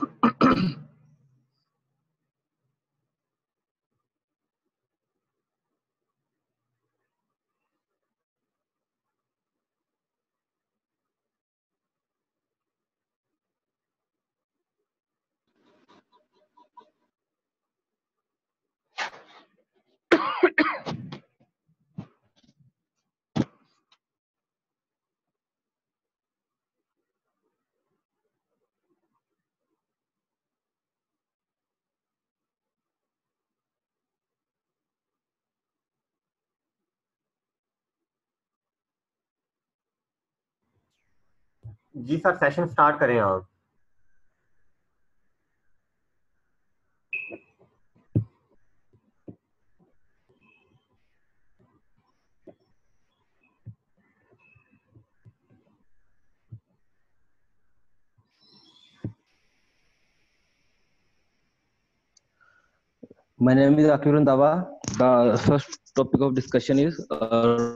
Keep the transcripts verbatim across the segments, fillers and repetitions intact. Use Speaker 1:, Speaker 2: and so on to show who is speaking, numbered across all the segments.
Speaker 1: जी sir, session start करें आप।
Speaker 2: My name is Akir Randhawa. The first topic of discussion is uh,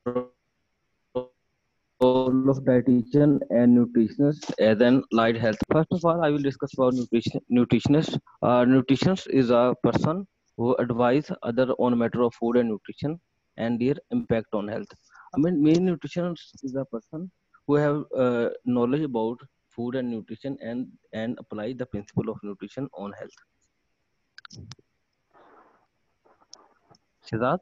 Speaker 2: role of dietitian and nutritionist as an allied health. First of all, I will discuss about nutrition. Nutritionist. Uh, nutritionist is a person who advise other on matter of food and nutrition and their impact on health. I mean, main nutritionist is a person who have uh, knowledge about food and nutrition and and apply the principle of nutrition on health. Shazad,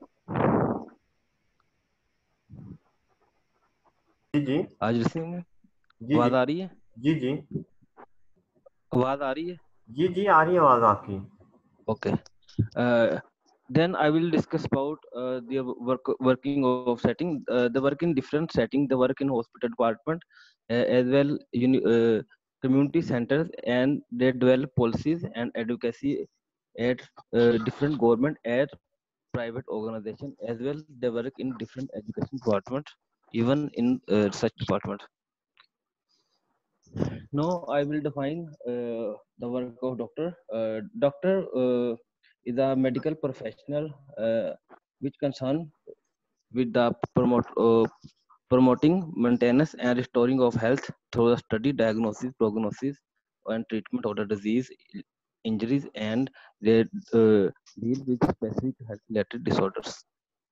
Speaker 1: जी जी
Speaker 2: आज listening में
Speaker 1: जी जी
Speaker 2: आवाज आ रही है?
Speaker 1: जी जी
Speaker 2: आवाज आ रही है?
Speaker 1: जी जी आ रही है आवाज आपकी।
Speaker 2: Okay. Uh, then I will discuss about uh, the work working of setting. Uh, the work in different setting. The work in hospital department uh, as well uni- uh, community centers, and they develop policies and advocacy at uh, different government and private organization as well. They work in different education departments, even in uh, such departments. Now I will define uh, the work of doctor. Uh, doctor uh, is a medical professional uh, which concern with the promote, uh, promoting, maintenance, and restoring of health through the study, diagnosis, prognosis, and treatment of the disease, injuries, and they uh, deal with specific health-related disorders.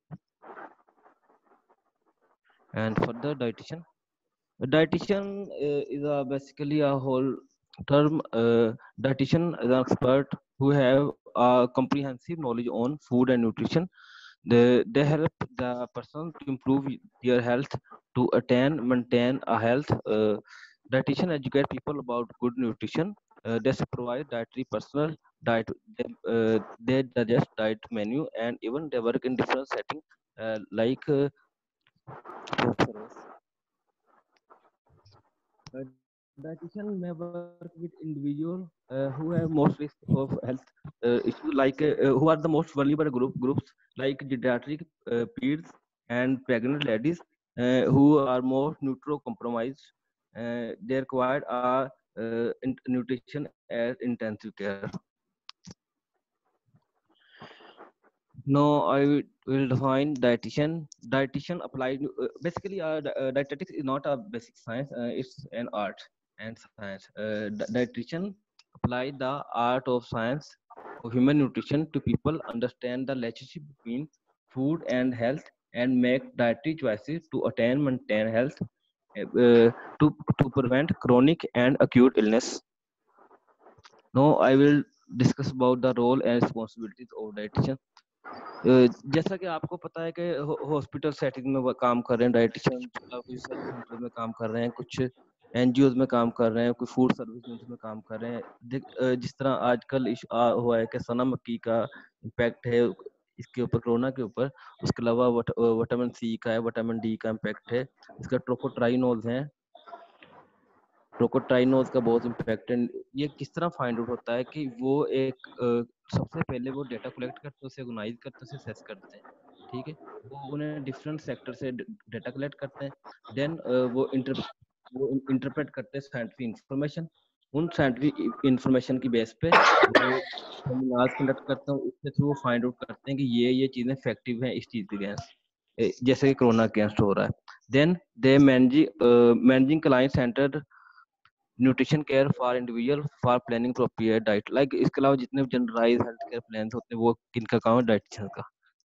Speaker 2: And for the dietitian, a dietitian uh, is a basically a whole term. Uh, dietitian is an expert who have a comprehensive knowledge on food and nutrition. They, they help the person to improve their health, to attain, maintain a health. Uh, dietitian educate people about good nutrition. Uh, they provide dietary personal diet. They, uh, they suggest diet menu and even they work in different settings uh, like uh, Uh, dietitian may work with individuals uh, who have most risk of health uh, issues, like uh, uh, who are the most vulnerable group groups, like geriatric uh, peds and pregnant ladies uh, who are more nutricompromised. Uh, they require uh, uh, in- nutrition as intensive care. No, I will will define dietitian. Dietitian applied uh, basically uh, di- uh, dietetics is not a basic science. Uh, it's an art and science. Uh, di- dietitian apply the art of science of human nutrition to people understand the relationship between food and health and make dietary choices to attain maintain health uh, uh, to to prevent chronic and acute illness. Now I will discuss about the role and responsibilities of dietitian. अ, जैसा कि आपको पता है कि hospital setting में वो काम कर रहे हैं डाइटिशियन, रिसर्च सेंटर में काम कर रहे हैं, कुछ एनजीओ में काम कर रहे हैं, कोई फूड सर्विस यूनिट में काम कर रहे हैं। देख, अ, जिस तरह आजकल इश आ हुआ है कि सना मक्की का इम्पैक्ट है इसके ऊपर, कोरोना के ऊपर। उसके अलावा वट, विटामिन सी का है, विटामिन डी का इम्पैक्ट है, इसका ट्रोकोट्राइनोज है, ट्रोकोट्राइनोज का बहुत इम्पैक्ट है। ये किस तरह फाइंड आउट होता है कि वो एक अ, सबसे पहले वो डेटा कलेक्ट करते हैं, उसे ऑर्गेनाइज करते हैं, उसे सेस करते हैं। ठीक है, वो उन्हें डिफरेंट सेक्टर से डेटा कलेक्ट करते हैं। देन वो इंटर वो इंटरप्रेट करते हैं साइंटिफिक इंफॉर्मेशन। उन साइंटिफिक इंफॉर्मेशन की बेस पे वो सेमिनार्स कंडक्ट करते हैं, उसके थ्रू वो फाइंड आउट करते हैं कि ये ये चीजें इफेक्टिव हैं इस चीज के अगेंस्ट, जैसे कि कोरोना के अगेंस्ट हो रहा है। Then they managing managing client centre nutrition care for individual for planning appropriate diet. Like इसके अलावा जितने जनरलाइज हेल्थ केयर प्लान होते हैं वो किनका काम है? डाइटिशियन का।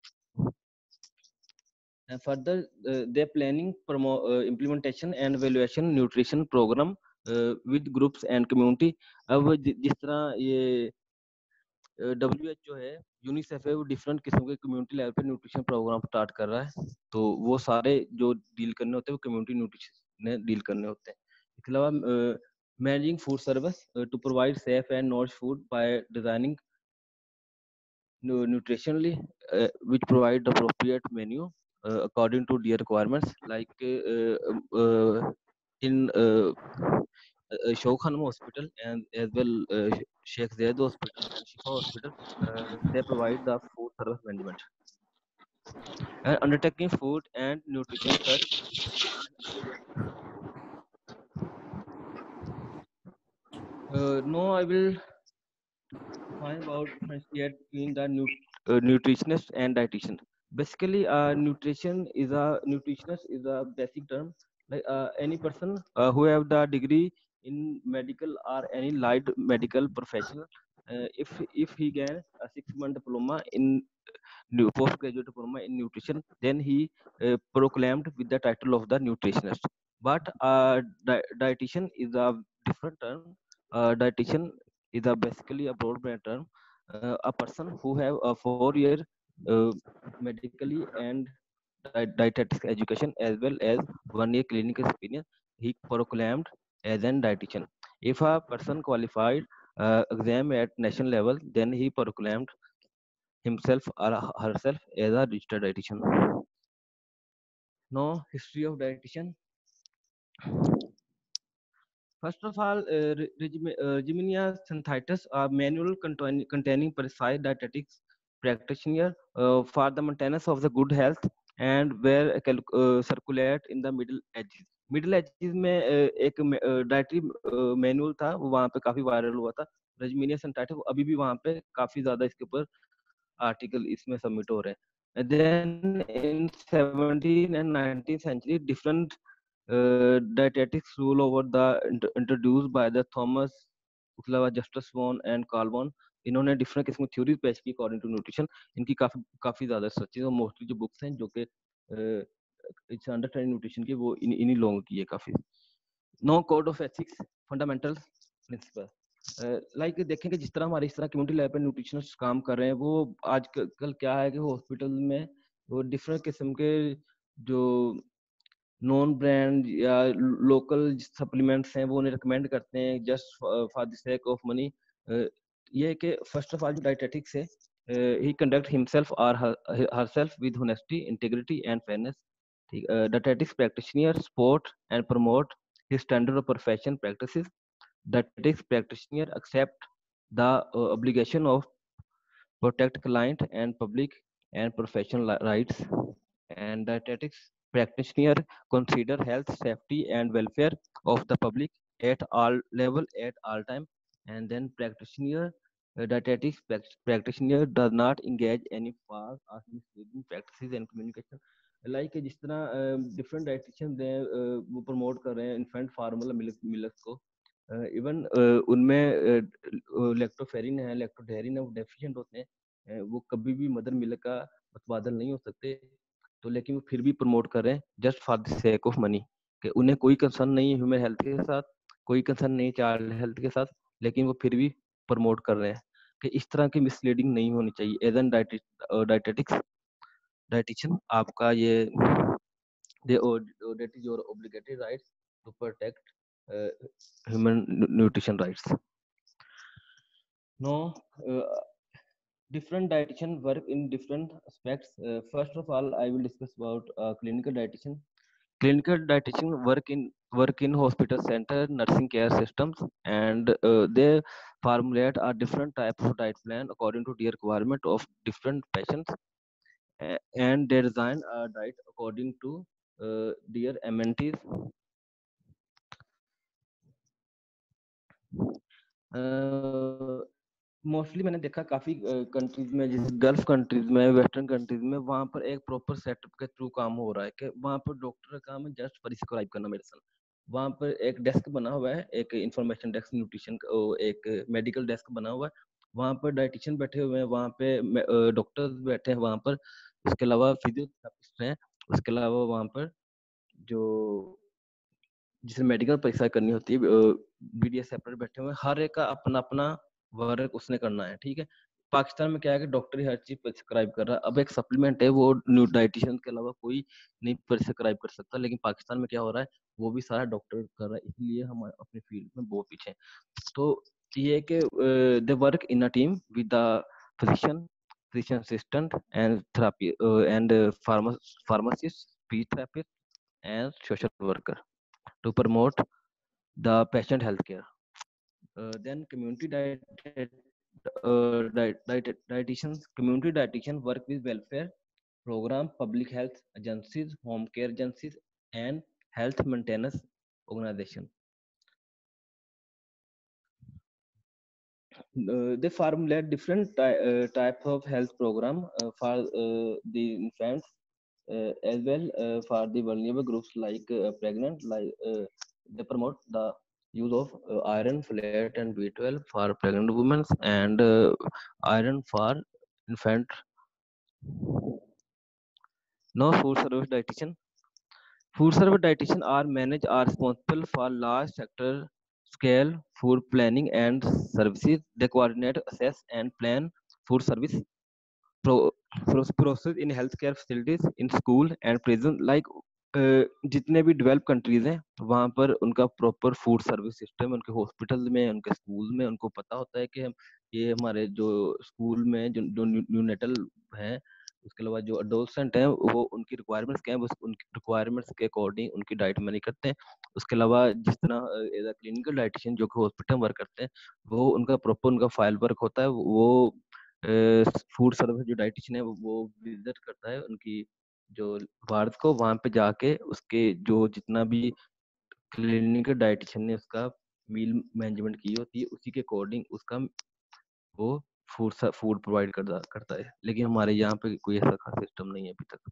Speaker 2: And further, uh, their planning, promo, uh, implementation and evaluation nutrition program uh, with groups and community। अब जि- जिस तरह ये डब्ल्यू एच ओ है, यूनिसेफ है, वो डिफरेंट किस्म के कम्युनिटी लेवल पे न्यूट्रिशन प्रोग्राम स्टार्ट कर रहा है, तो वो सारे जो डील करने होते हैं वो कम्युनिटी न्यूट्रिशन ने डील करने होते हैं। इसके अलावा managing food service to provide safe and nourish food by designing nutritionally uh, which provide the appropriate menu uh, according to their requirements, like uh, uh, in uh, uh, Shaw Khanum Hospital and as well uh, Sheikh Zayed Hospital and Shifa Hospital, uh, they provide the food service management and undertaking food and nutrition search and evaluation. Uh, no, I will define about differentiate between the nu- uh, nutritionist and dietitian. Basically, uh, nutrition is a nutritionist is a basic term. Like uh, any person uh, who have the degree in medical or any light medical professional, uh, if if he get a six month diploma in new postgraduate diploma in nutrition, then he uh, proclaimed with the title of the nutritionist. But uh, di- dietitian is a different term. Uh, dietitian is a basically a broad brand term. Uh, a person who have a four year uh, medically and di- dietetics education as well as one year clinical experience, he proclaimed as an dietitian. If a person qualified uh, exam at national level, then he proclaimed himself or herself as a registered dietitian. Now, history of dietitian. First of all, uh, re- regime- uh, Regiminia synthitis, a manual contain- containing precise dietetics practitioner uh, for the maintenance of the good health and where cal- uh, circulate in the middle ages. Middle ages में uh, एक dietary manual था, वो वहाँ पे काफी viral हुआ था। रजमीनिया सिंथाइटिस अभी भी वहाँ पे काफी ज्यादा इसके ऊपर आर्टिकल इसमें सबमिट हो रहे हैं। Then in seventeenth and nineteenth century different uh, dietetics rule over the int- introduced by the Thomas उसके अलावा जस्टिस वॉन एंड कार्लवॉन, इन्होंने डिफरेंट किस्म की थ्योरी पेश की अकॉर्डिंग टू न्यूट्रिशन। इनकी काफी काफी ज्यादा सर्चेज और मोस्टली जो बुक्स हैं जो कि इट्स अंडरस्टैंडिंग न्यूट्रिशन की, वो इन इन्हीं लोगों की है काफी। No code of ethics fundamental principle. Like देखेंगे जिस तरह हमारे इस तरह कम्युनिटी लेवल पे न्यूट्रिशनिस्ट काम कर रहे हैं, वो आजकल क्या है कि हॉस्पिटल में वो डिफरेंट किस्म के जो नॉन ब्रांड या लोकल सप्लीमेंट्स हैं वो उन्हें रिकमेंड करते हैं just for the sake of money. ये है कि फर्स्ट ऑफ ऑल जो डाइटेटिक्स है, ही कंडक्ट हिमसेल्फ और herself with honesty integrity and fairness. ठीक, dietetics practitioner support and promote his standard of profession practices. Dietetics practitioner accept the uh, obligation of protect client and public and professional li- rights. And dietetics practitioner consider health, safety, and welfare of the public at all level at all time. And then practitioner uh, dietetics prac- practitioner does not engage any false or misleading practices and communication। Like जिस तरह different dietitian वो promote कर रहे हैं infant formula milk milk को, even उनमें lactoferrin है, लेक्टोडेरिन है, वो डेफिशिएंट होते हैं, अ, वो कभी भी मदर मिल्क का उत्पादन नहीं हो सकते, तो लेकिन वो फिर भी प्रमोट कर रहे हैं just for the sake of money, कि उन्हें कोई कंसर्न नहीं है ह्यूमन हेल्थ के साथ, कोई कंसर्न नहीं चाइल्ड हेल्थ के साथ, लेकिन वो फिर भी प्रमोट कर रहे हैं। कि इस तरह की मिसलीडिंग नहीं होनी चाहिए। एज एन डाइटेटिक्स डाइटिशियन आपका ये they that is your obligatory rights to protect uh, human nu- nutrition rights. No, uh, different dietitian work in different aspects. Uh, first of all, I will discuss about uh, clinical dietitian. Clinical dietitian work in work in hospital center nursing care systems, and uh, they formulate a different type of diet plan according to the requirement of different patients, a- and they design a diet according to uh, their amenities. Mostly मैंने देखा काफी countries में, जैसे Gulf countries में, western countries में, वहां पर एक प्रॉपर सेटअप के थ्रू काम हो रहा है कि वहां पर डॉक्टर का काम है जस्ट प्रिस्क्राइब करना मेडिसिन, वहाँ पर एक डेस्क बना हुआ है, एक इंफॉर्मेशन डेस्क, न्यूट्रिशन एक मेडिकल डेस्क बना हुआ है, वहाँ पर डाइटिशियन बैठे हुए हैं, वहाँ पे डॉक्टर्स बैठे हैं वहाँ पर, उसके अलावा फिजियोथेरेपिस्ट हैं, उसके अलावा वहाँ पर जो जिसे मेडिकल परीक्षा करनी होती है बीडीएस सेपरेट बैठे हुए हैं, हर एक का अपना अपना वर्क उसने करना है, ठीक है। पाकिस्तान में क्या है कि डॉक्टर ही हर चीज प्रिस्क्राइब कर रहा है, अब एक सप्लीमेंट है वो न्यू डाइटिशियन के अलावा कोई नहीं प्रिस्क्राइब कर सकता, लेकिन पाकिस्तान में क्या हो रहा है वो भी सारा डॉक्टर कर रहा है, इसलिए हम अपनी फील्ड में बहुत पीछे हैं। तो ये कि they work in a team with the physician, physician assistant and therapy uh, and uh, pharma- pharmacist, speech therapist and social worker to promote the patient healthcare. Uh, then community diet, uh, diet, diet, dietitians, community dietitian work with welfare program, public health agencies, home care agencies, and health maintenance organization. Uh, they formulate different ty- uh, type of health program uh, for uh, the infants uh, as well uh, for the vulnerable groups like uh, pregnant, like uh, they promote the use of uh, iron, folate, and B twelve for pregnant women, and uh, iron for infant. No food service dietitian. Food service dietitian are managed are responsible for large sector scale food planning and services. They coordinate, assess, and plan food service pro, pro, process in healthcare facilities, in school and prison. Like uh, जितने भी develop countries हैं वहाँ पर उनका proper food service system, उनके hospital में, उनके school में उनको पता होता है कि हम ये हमारे जो स्कूल में जो जो न्यूनेटल हैं, उसके अलावा जो अडोलसेंट हैं वो उनकी रिक्वायरमेंट्स क्या है, बस उनकी रिक्वायरमेंट्स के अकॉर्डिंग उनकी डाइट मैनेज करते हैं। उसके अलावा जिस तरह एज अ क्लिनिकल डाइटिशियन जो कि हॉस्पिटल वर्क करते हैं वो उनका प्रॉपर उनका फाइल वर्क होता है, वो फूड सर्विस जो डाइटिशियन है वो विजिट करता है उनकी जो वार्ड को, वहां पे जाके उसके जो जितना भी क्लिनिकल डाइटिशियन ने उसका मील मैनेजमेंट की होती है उसी के अकॉर्डिंग उसका वो फूड फूड प्रोवाइड करता करता है। लेकिन हमारे यहाँ पे कोई ऐसा खास सिस्टम नहीं है अभी तक।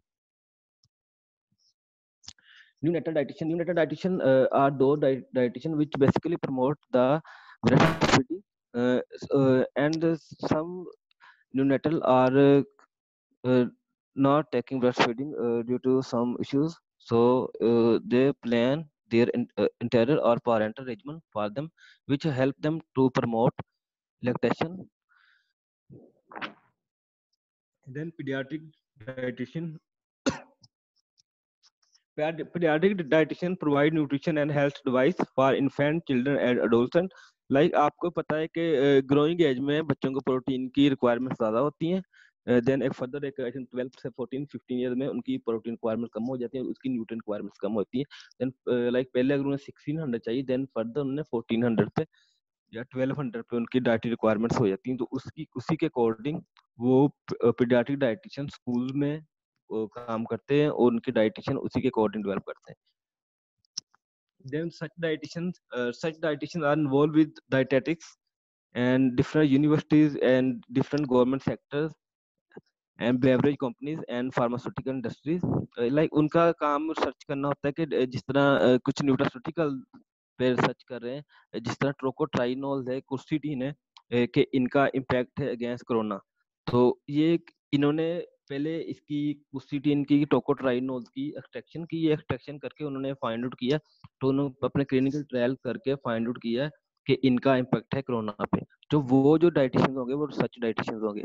Speaker 2: Neonatal dietitian. Neonatal dietitian uh, are those di- dietitian which basically promote the breastfeeding, uh, uh, and uh, some neonatal are uh, uh, not taking breastfeeding uh, due to some issues. So uh, they plan their in, uh, interior or parental regimen for them, which help them to promote lactation. Then pediatric dietitian. Pediatric dietitian provide nutrition and health advice for infant, children and adolescent. Like आपको पता है कि growing as में बच्चों को protein की requirement ज़्यादा होती हैं, देन एक फर्दर एक आई थिंक ट्वेल्व से फोर्टीन फिफ्टीन ईयर में उनकी प्रोटीन रिक्वायरमेंट कम हो जाती है, उसकी न्यूट्रिएंट रिक्वायरमेंट्स कम होती है। देन लाइक पहले अगर उन्हें सिक्सटीन हंड्रेड चाहिए, देन फर्दर उन्हें फोर्टीन हंड्रेड पे या ट्वेल्व हंड्रेड पे उनकी डाइटरी रिक्वायरमेंट्स हो जाती हैं। तो उसकी उसी के अकॉर्डिंग वो पीडियाट्रिक डाइटिशियन स्कूल में वो काम करते हैं और उनकी डाइटिशियन उसी के अकॉर्डिंग डेवलप करते हैं। Then such dietitians, uh, such dietitians are involved with dietetics and different universities and different government sectors and beverage companies and pharmaceutical industries. Uh, like उनका काम सर्च करना होता है कि जिस तरह uh, कुछ न्यूट्रास्यूटिकल पे सर्च कर रहे हैं, जिस तरह ट्रोकोट्राइनोल है, कुर्सिटीन है, uh, कि इनका इम्पैक्ट है अगेंस्ट कोरोना। तो ये इन्होंने पहले इसकी कुर्सिटीन की टोकोट्राइनोल की एक्सट्रैक्शन की, ये एक्सट्रैक्शन करके उन्होंने फाइंड आउट किया, तो उन्होंने अपने क्लिनिकल ट्रायल करके फाइंड आउट किया कि इनका इम्पैक्ट है कोरोना पे। जो वो जो डाइटिशियंस होंगे वो सच डाइटिशियंस होंगे।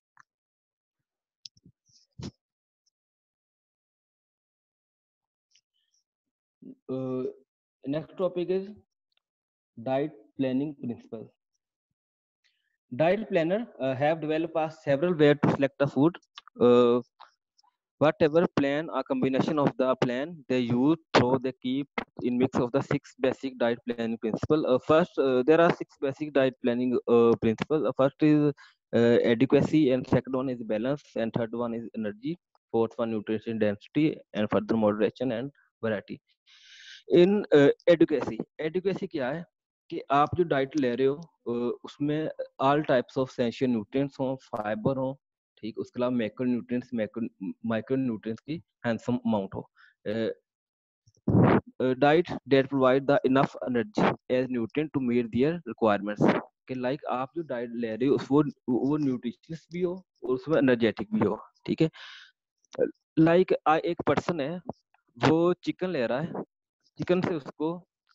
Speaker 2: Uh, next topic is diet planning principles. Diet planner uh, have developed a several ways to select the food. Uh, whatever plan a combination of the plan they use, so they keep in mix of the six basic diet planning principle. Uh, first, uh, there are six basic diet planning uh, principles. Uh, first is uh, adequacy, and second one is balance, and third one is energy, fourth one nutrition density, and further moderation and variety. In adequacy, adequacy क्या है कि आप जो diet ले रहे हो uh, उसमें all types of essential nutrients हो, फाइबर हो, ठीक, उसके अलावा macro nutrients, macro micro nutrients की हैंडसम अमाउंट हो। uh, uh, diet that provide the enough energy as nutrient to meet their requirements. कि लाइक आप जो डाइट ले रहे हो उस वो वो न्यूट्रिशियस भी हो और उसमें एनर्जेटिक भी हो, ठीक है। लाइक एक पर्सन है, वो चिकन ले रहा है, चिकन से उसको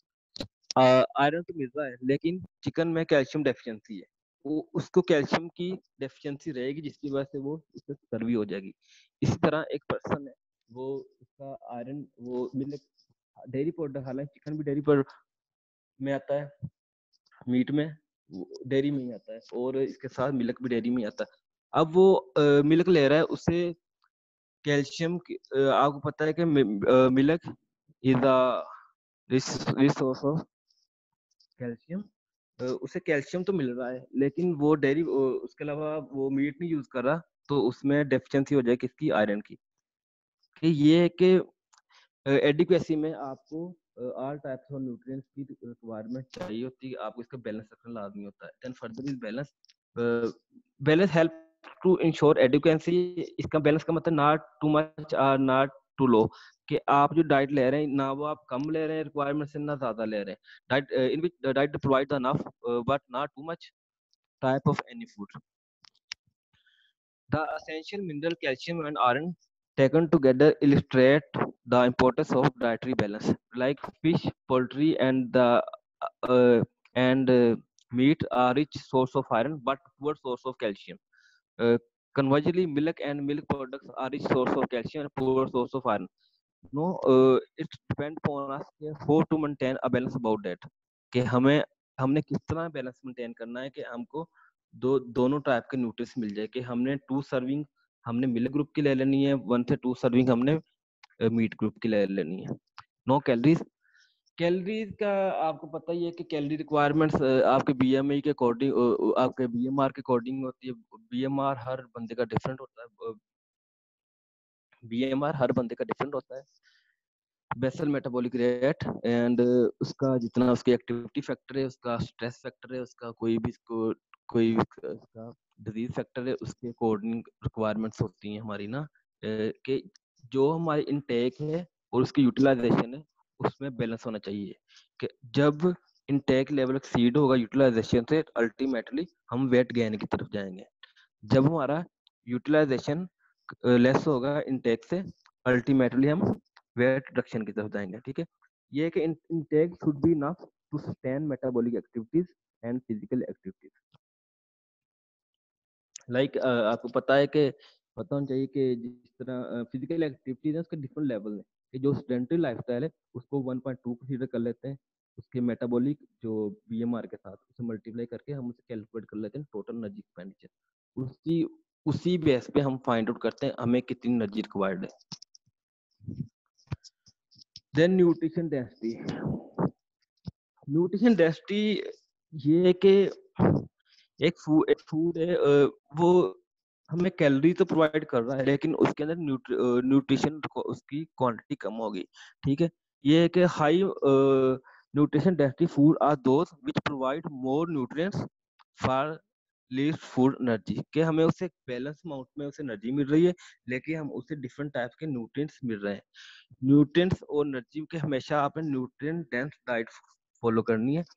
Speaker 2: आयरन तो मिल रहा है, लेकिन चिकन में कैल्शियम डेफिशिएंसी है, वो उसको कैल्शियम की डेफिशिएंसी रहेगी जिसकी वजह से वो उससे चर्बी हो जाएगी। इसी तरह एक पर्सन है, वो उसका आयरन वो मिल्क डेयरी प्रोडक्ट, हालांकि चिकन भी डेयरी प्रोडक्ट में आता है, मीट में डेयरी में ही आता है, और इसके साथ मिल्क भी डेयरी में ही आता है। अब वो मिल्क ले रहा है, उसे कैल्शियम आपको पता है कि milk is the resource of calcium, उसे कैल्शियम तो मिल रहा है, लेकिन वो डेयरी उसके अलावा वो मीट नहीं यूज कर रहा, तो उसमें डेफिशिएंसी हो जाए किसकी, आयरन की। कि ये है कि एडिक्वेसी में आपको ऑल टाइप्स ऑफ न्यूट्रिएंट्स की रिक्वायरमेंट चाहिए होती है, आपको इसका बैलेंस रखना लाजमी होता है। Then further is balance, balance help to ensure adequacy. इसका बैलेंस का मतलब नॉट टू मच और नॉट टू लो, कि आप जो डाइट ले रहे हैं ना वो आप कम ले रहे हैं रिक्वायरमेंट से, ना ज्यादा ले रहे हैं। Diet in which diet provide enough but not too much type of any food. The essential mineral calcium and iron taken together illustrate the importance of dietary balance. Like fish, poultry, and the uh, and uh, meat are rich source of iron but poor source of calcium. Uh, Conversely, milk and milk products are rich source of calcium and poor source of iron. No, uh, it depends upon us कि how to maintain a balance about that. कि हमें हमने किस तरह balance maintain करना है कि हमको दो दोनों टाइप के न्यूट्रिएंट्स मिल जाए, कि हमने टू सर्विंग हमने मिल्क ग्रुप की ले लेनी है, वन से टू सर्विंग हमने मीट ग्रुप की ले लेनी है। नो कैलोरीज, कैलोरीज का आपको पता ही है कि कैलोरी रिक्वायरमेंट्स आपके बीएमआई के अकॉर्डिंग, आपके बीएमआर के अकॉर्डिंग होती है। बीएमआर हर बंदे का डिफरेंट होता है, बीएमआर हर बंदे का डिफरेंट होता है। बेसल मेटाबॉलिक रेट एंड उसका जितना उसकी एक्टिविटी फैक्टर है, उसका स्ट्रेस फैक्टर है, उसका कोई भी इसको कोई भी उसका डिजीज फैक्टर है, उसके अकॉर्डिंग रिक्वायरमेंट्स होती हैं हमारी ना, कि जो हमारी इनटेक है और उसकी यूटिलाइजेशन है उसमें बैलेंस होना चाहिए। कि जब इनटेक लेवल एक्सीड होगा यूटिलाइजेशन से, अल्टीमेटली हम वेट गेन की तरफ जाएंगे। जब हमारा यूटिलाइजेशन लेस होगा इनटेक से, अल्टीमेटली हम वेट रिडक्शन की तरफ जाएंगे। ठीक है, ये कि intake should be enough to sustain metabolic activities and physical activities. Like आपको पता है कि पता होना चाहिए कि जिस तरह फिजिकल एक्टिविटीज है उसके डिफरेंट लेवल है, कि जो सेडेंटरी लाइफस्टाइल है उसको वन पॉइंट टू कंसीडर कर लेते हैं, उसके मेटाबॉलिक जो बीएमआर के साथ उसे मल्टीप्लाई करके हम उसे कैलकुलेट कर लेते हैं टोटल एनर्जी एक्सपेंडिचर। उसकी उसी बेस पे हम फाइंड आउट करते हैं हमें कितनी एनर्जी रिक्वायर्ड है। Then nutrition density, nutrition density ये है कि एक फूड एक फूड है, वो हमें कैलोरी तो प्रोवाइड कर रहा है, लेकिन उसके अंदर न्यूट्रि, न्यूट्रिशन उसकी क्वांटिटी कम होगी। ठीक है, ये है कि high nutrition density food are those which provide more nutrients for least food energy, कि हमें उससे बैलेंस अमाउंट में उसे एनर्जी मिल रही है, लेकिन हम उसे डिफरेंट टाइप के न्यूट्रिएंट्स मिल रहे हैं। न्यूट्रिएंट्स और एनर्जी के हमेशा आपने न्यूट्रिएंट डेंस डाइट फॉलो करनी है।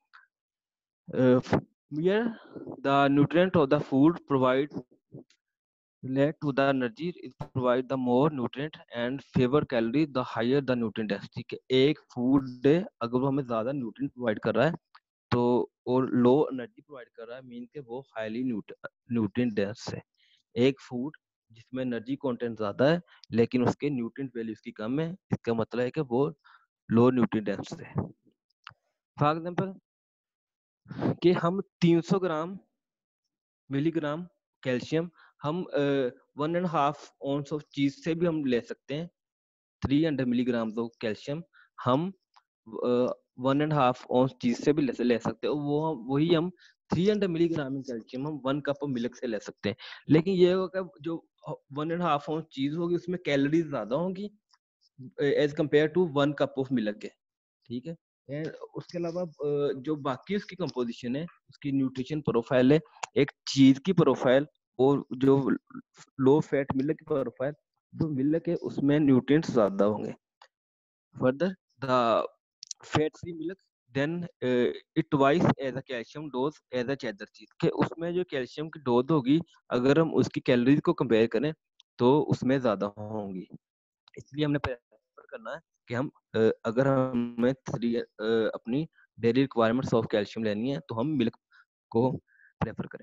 Speaker 2: Here the nutrient of the food provide relate to the energy, it provide the more nutrient and favor calorie the higher the nutrient density। के एक फूड अगर वो हमें ज्यादा न्यूट्रिएंट प्रोवाइड कर रहा है तो और लो एनर्जी प्रोवाइड कर रहा है, मीन के वो हाईली न्यूट्रिएंट डेंस है। एक फूड जिसमें एनर्जी कंटेंट ज्यादा है लेकिन उसके न्यूट्रिएंट वैल्यू उसकी कम है, इसका मतलब है कि वो लो न्यूट्रिएंट डेंस है। फॉर एग्जांपल कि हम तीन सौ ग्राम मिलीग्राम कैल्शियम हम one and half ounce of cheese से भी हम ले सकते हैं। थ्री हंड्रेड मिलीग्राम तो कैल्शियम हम one and half ounce cheese से भी ले, ले सकते हैं, वो वही हम थ्री हंड्रेड मिलीग्राम कैल्शियम हम वन कप ऑफ मिल्क से ले सकते हैं। लेकिन ये होगा जो वन एंड हाफ ऑन्स चीज होगी उसमें कैलोरीज ज्यादा होंगी as compare to one cup of milk के। ठीक है, एंड उसके अलावा जो बाकी उसकी कंपोजिशन है, उसकी न्यूट्रिशन प्रोफाइल है, एक चीज की प्रोफाइल और जो लो फैट मिल्क की प्रोफाइल, जो मिल्क है उसमें न्यूट्रिएंट्स ज्यादा होंगे। Further the fat free milk, then uh, it twice as a calcium dose as a cheddar cheese, के उसमें जो कैल्शियम की डोज होगी अगर हम उसकी कैलोरीज को कंपेयर करें तो उसमें ज्यादा होंगी। इसलिए हमने प्रेफर करना है कि हम uh, अगर हमें थ्री uh, अपनी डेली रिक्वायरमेंट्स ऑफ कैल्शियम लेनी है तो हम मिल्क को प्रेफर करें।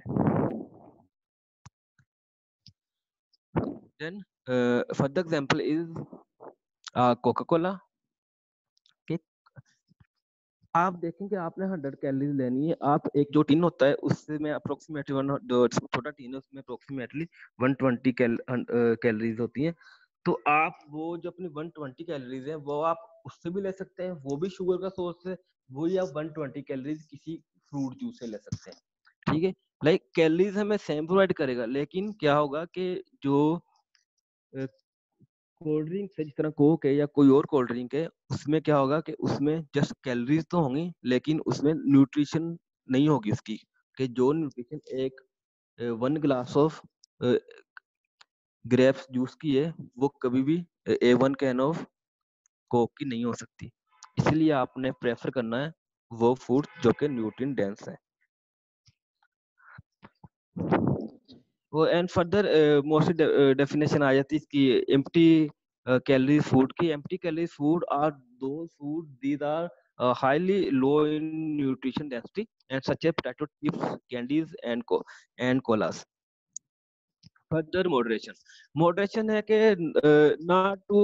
Speaker 2: Then uh, further example is uh, Coca-Cola। कि आप देखेंगे आपने हंड्रेड कैलोरीज लेनी है, आप एक जो टिन होता है उससे में अप्रोक्सीमेटली वन जो छोटा टिन है उसमें अप्रोक्सीमेटली वन ट्वेंटी कैलोरीज होती हैं। तो आप वो जो अपनी वन ट्वेंटी कैलोरीज है वो आप उससे भी ले सकते हैं, वो भी शुगर का सोर्स है, वही आप वन ट्वेंटी कैलोरीज किसी फ्रूट जूस से ले सकते हैं। ठीक है, लाइक कैलोरीज हमें सेम प्रोवाइड करेगा, लेकिन क्या होगा कि जो कोल्ड ड्रिंक है जिस तरह कोक है या कोई और कोल्ड ड्रिंक है उसमें क्या होगा कि उसमें जस्ट कैलोरीज तो होंगी लेकिन उसमें न्यूट्रिशन नहीं होगी उसकी, कि जो न्यूट्रिशन एक one glass of grapes juice की है वो कभी भी a one can of Coke की नहीं हो सकती। इसलिए आपने प्रेफर करना है वो फूड जो कि न्यूट्रिएंट डेंस है। वो एंड फर्दर मोस्टली डेफिनेशन आ जाती है इसकी एम्प्टी कैलोरीज फूड की। Empty calories food are those food these are highly low in nutrition density and such as potato chips, candies and co and colas. Further moderation, moderation है कि ना to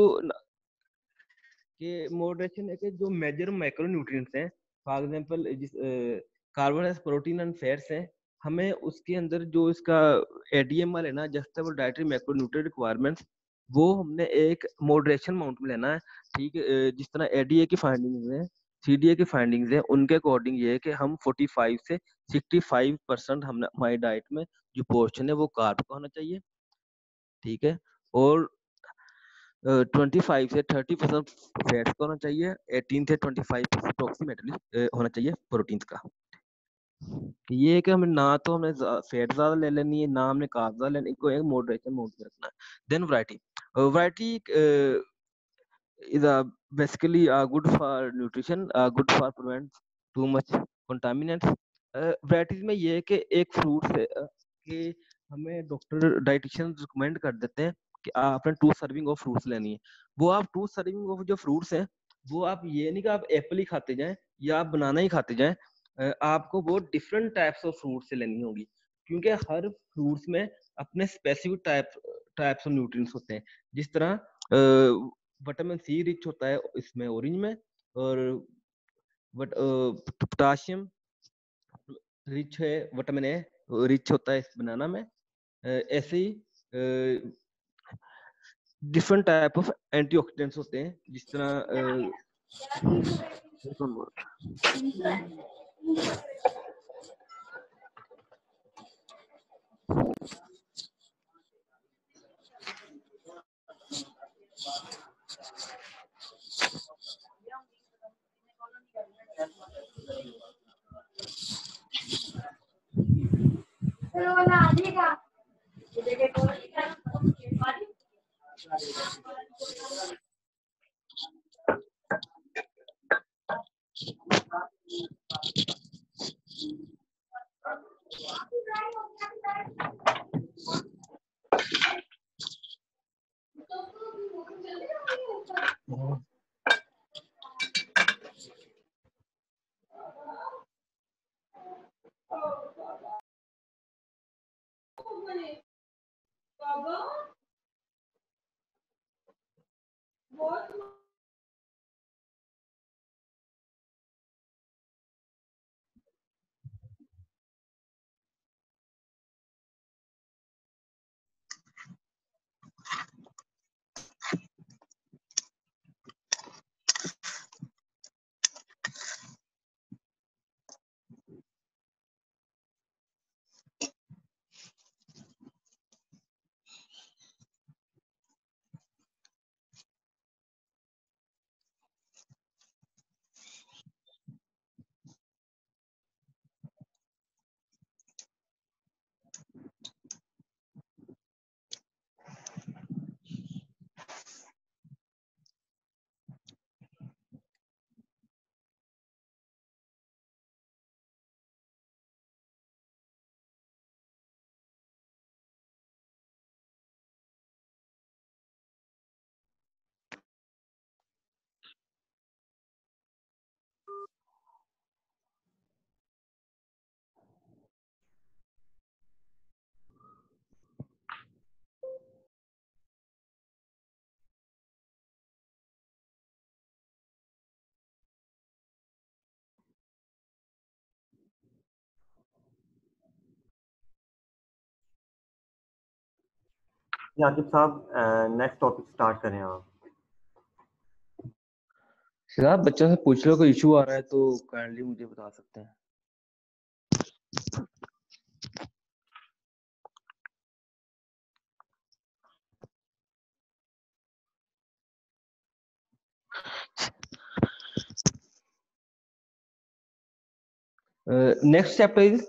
Speaker 2: कि moderation है कि जो major micro nutrients हैं, for example जिस carbohydrates protein and fats हैं, हमें उसके अंदर जो इसका एडीएम लेना adjustable dietary macro nutrient requirements वो हमने एक मॉडरेशन अमाउंट में लेना है। ठीक है, जिस तरह एडीए की फाइंडिंग्स है, सीडीए की फाइंडिंग्स है, उनके अकॉर्डिंग ये है कि हम पैंतालीस से पैंसठ परसेंट हमने हमारी डाइट में जो पोर्शन है वो कार्ब का होना चाहिए। ठीक है, और ट्वेंटी फाइव से थर्टी परसेंट फैट्स का होना चाहिए, एटीन से ट्वेंटी फाइव परसेंट अप्रोक्सीमेटली होना चाहिए प्रोटीन्स का। ये है कि हमें ना तो हमें फैट ज्यादा ले लेनी है ना हमने कार्ब ज्यादा लेनी है, इनको एक मॉडरेशन मोड में रखना है। Then variety, variety is uh, basically uh, good for nutrition, uh, good for prevent too much contaminants। Varieties में ये है कि एक फ्रूट से uh, कि हमें डॉक्टर डाइटिशियन रिकमेंड कर देते हैं कि आपने टू सर्विंग ऑफ फ्रूट्स लेनी है। वो आप टू सर्विंग ऑफ जो फ्रूट्स हैं वो आप ये नहीं कि आप एप्पल ही खाते जाएं या आप बनाना ही खाते जाएं, uh, आपको वो डिफरेंट टाइप्स ऑफ फ्रूट से लेनी होगी, क्योंकि हर फ्रूट्स में अपने specific type types of nutrients होते हैं। जिस तरह uh, विटामिन सी रिच होता है इसमें ऑरेंज में, और बट पोटाशियम रिच है, विटामिन ए रिच होता है इस बनाना में। ऐसे ही डिफरेंट टाइप ऑफ एंटीऑक्सीडेंट्स होते हैं, जिस तरह
Speaker 1: जी आकिब साहब नेक्स्ट टॉपिक स्टार्ट करें आप।
Speaker 2: आप बच्चों से पूछ लो, कोई इशू आ रहा है तो काइंडली मुझे बता सकते हैं। Next chapter is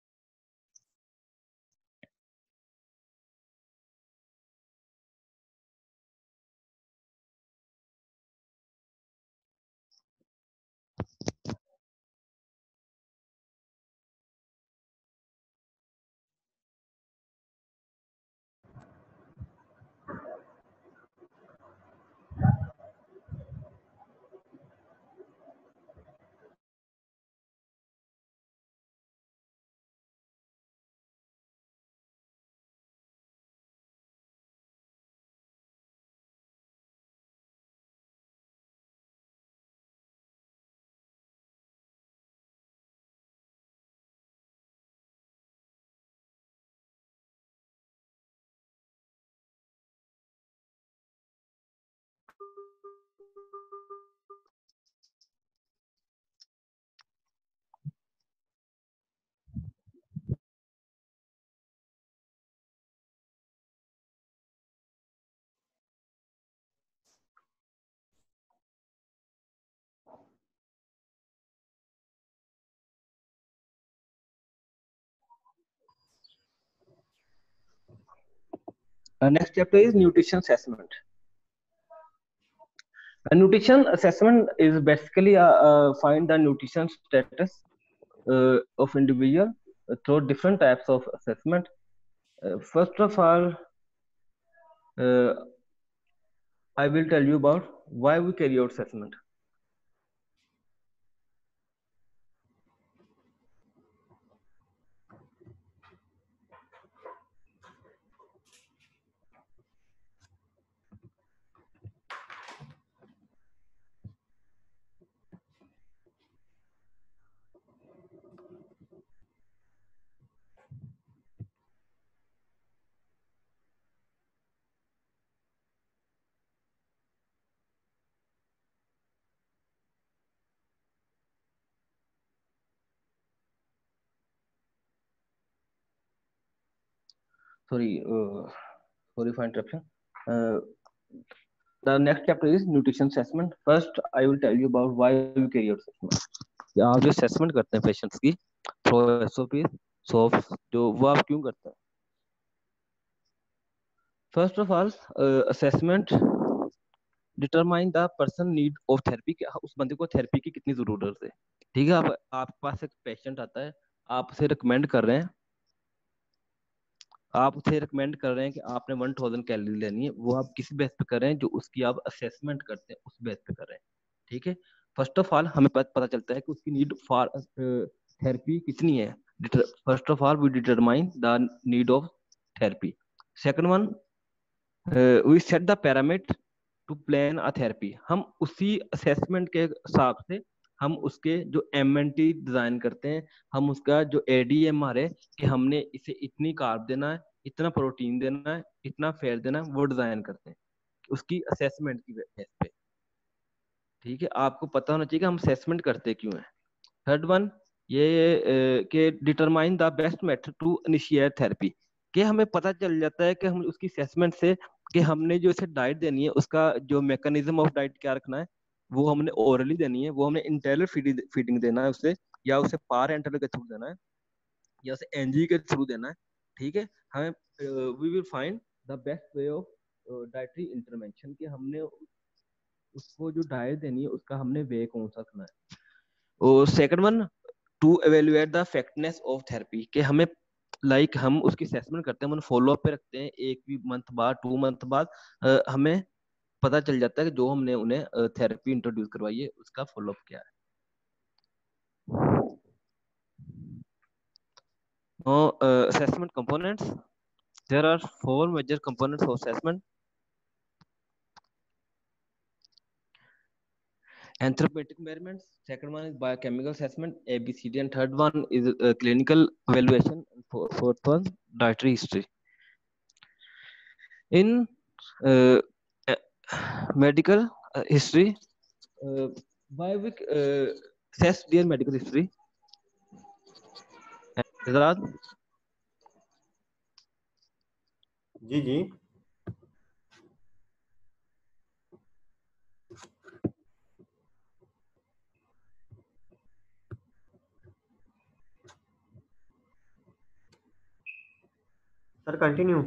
Speaker 2: next chapter is nutrition assessment. A nutrition assessment is basically uh, uh, find the nutrition status uh, of individual uh, through different types of assessment. Uh, first of all, uh, I will tell you about why we carry out assessment. Sorry, uh, sorry for interruption. Uh, the next chapter is nutrition assessment. First, I will tell you about why we carry out assessment. आप जो assessment करते हैं patients की through SOP soft जो वो आप क्यों करते हैं? First of all assessment determine the person need of therapy, उस बंदे को थेरेपी की कितनी जरूरत है। ठीक है, आप आपके पास एक पेशेंट आता है, आप उसे रिकमेंड कर रहे हैं आप उसे रिकमेंड कर रहे हैं कि आपने वन थाउजेंड कैलोरी लेनी है, वो आप किस बेस पे कर रहे हैं? जो उसकी आप असेसमेंट करते हैं उस बेस पे कर रहे हैं। ठीक है, फर्स्ट ऑफ ऑल हमें पता चलता है कि उसकी नीड फॉर थेरेपी कितनी है। First of all we determine the need of therapy. Second one, we set the parameter to plan a therapy. हम उसी असेसमेंट के हिसाब से हम उसके जो एम एन टी डिजाइन करते हैं, हम उसका जो ए डी एम आर है कि हमने इसे इतनी कार्ब देना है, इतना प्रोटीन देना है, इतना फैट देना है, वो डिजाइन करते हैं उसकी असेसमेंट की बेस पे। ठीक है, आपको पता होना चाहिए कि हम असेसमेंट करते क्यों हैं। थर्ड वन ये कि determine the best method to initiate therapy, कि हमें पता चल जाता है कि हम उसकी असेसमेंट से कि हमने जो इसे डाइट देनी है उसका जो मैकेनिज्म ऑफ डाइट क्या रखना है, वो हमने ओरली देनी है, वो हमने इंटेरल फीडिंग देना है उसे, या उसे पार एंटर के थ्रू देना है, या उसे एनजी के थ्रू देना है। ठीक है, हमें we will find the best way of dietary intervention, कि हमने उसको जो डाइट देनी है उसका हमने वे कौन सा रखना है। और second one, to evaluate the effectiveness of therapy, कि हमें लाइक like, हम उसकी असेसमेंट करते हैं, हम फॉलो अप पे रखते हैं, एक भी मंथ बाद टू मंथ बाद uh, हमें पता चल जाता है कि जो हमने उन्हें थेरेपी इंट्रोड्यूस करवाई है उसका फॉलो अप क्या है। Assessment components, there are four major components of assessment. Anthropometric measurements, second one is biochemical assessment, A B C D, and third one is uh, clinical evaluation, and fourth one dietary history. In uh, uh, medical uh, history, uh, why we uh, assess their medical history? Azad?
Speaker 1: जी जी sir continue.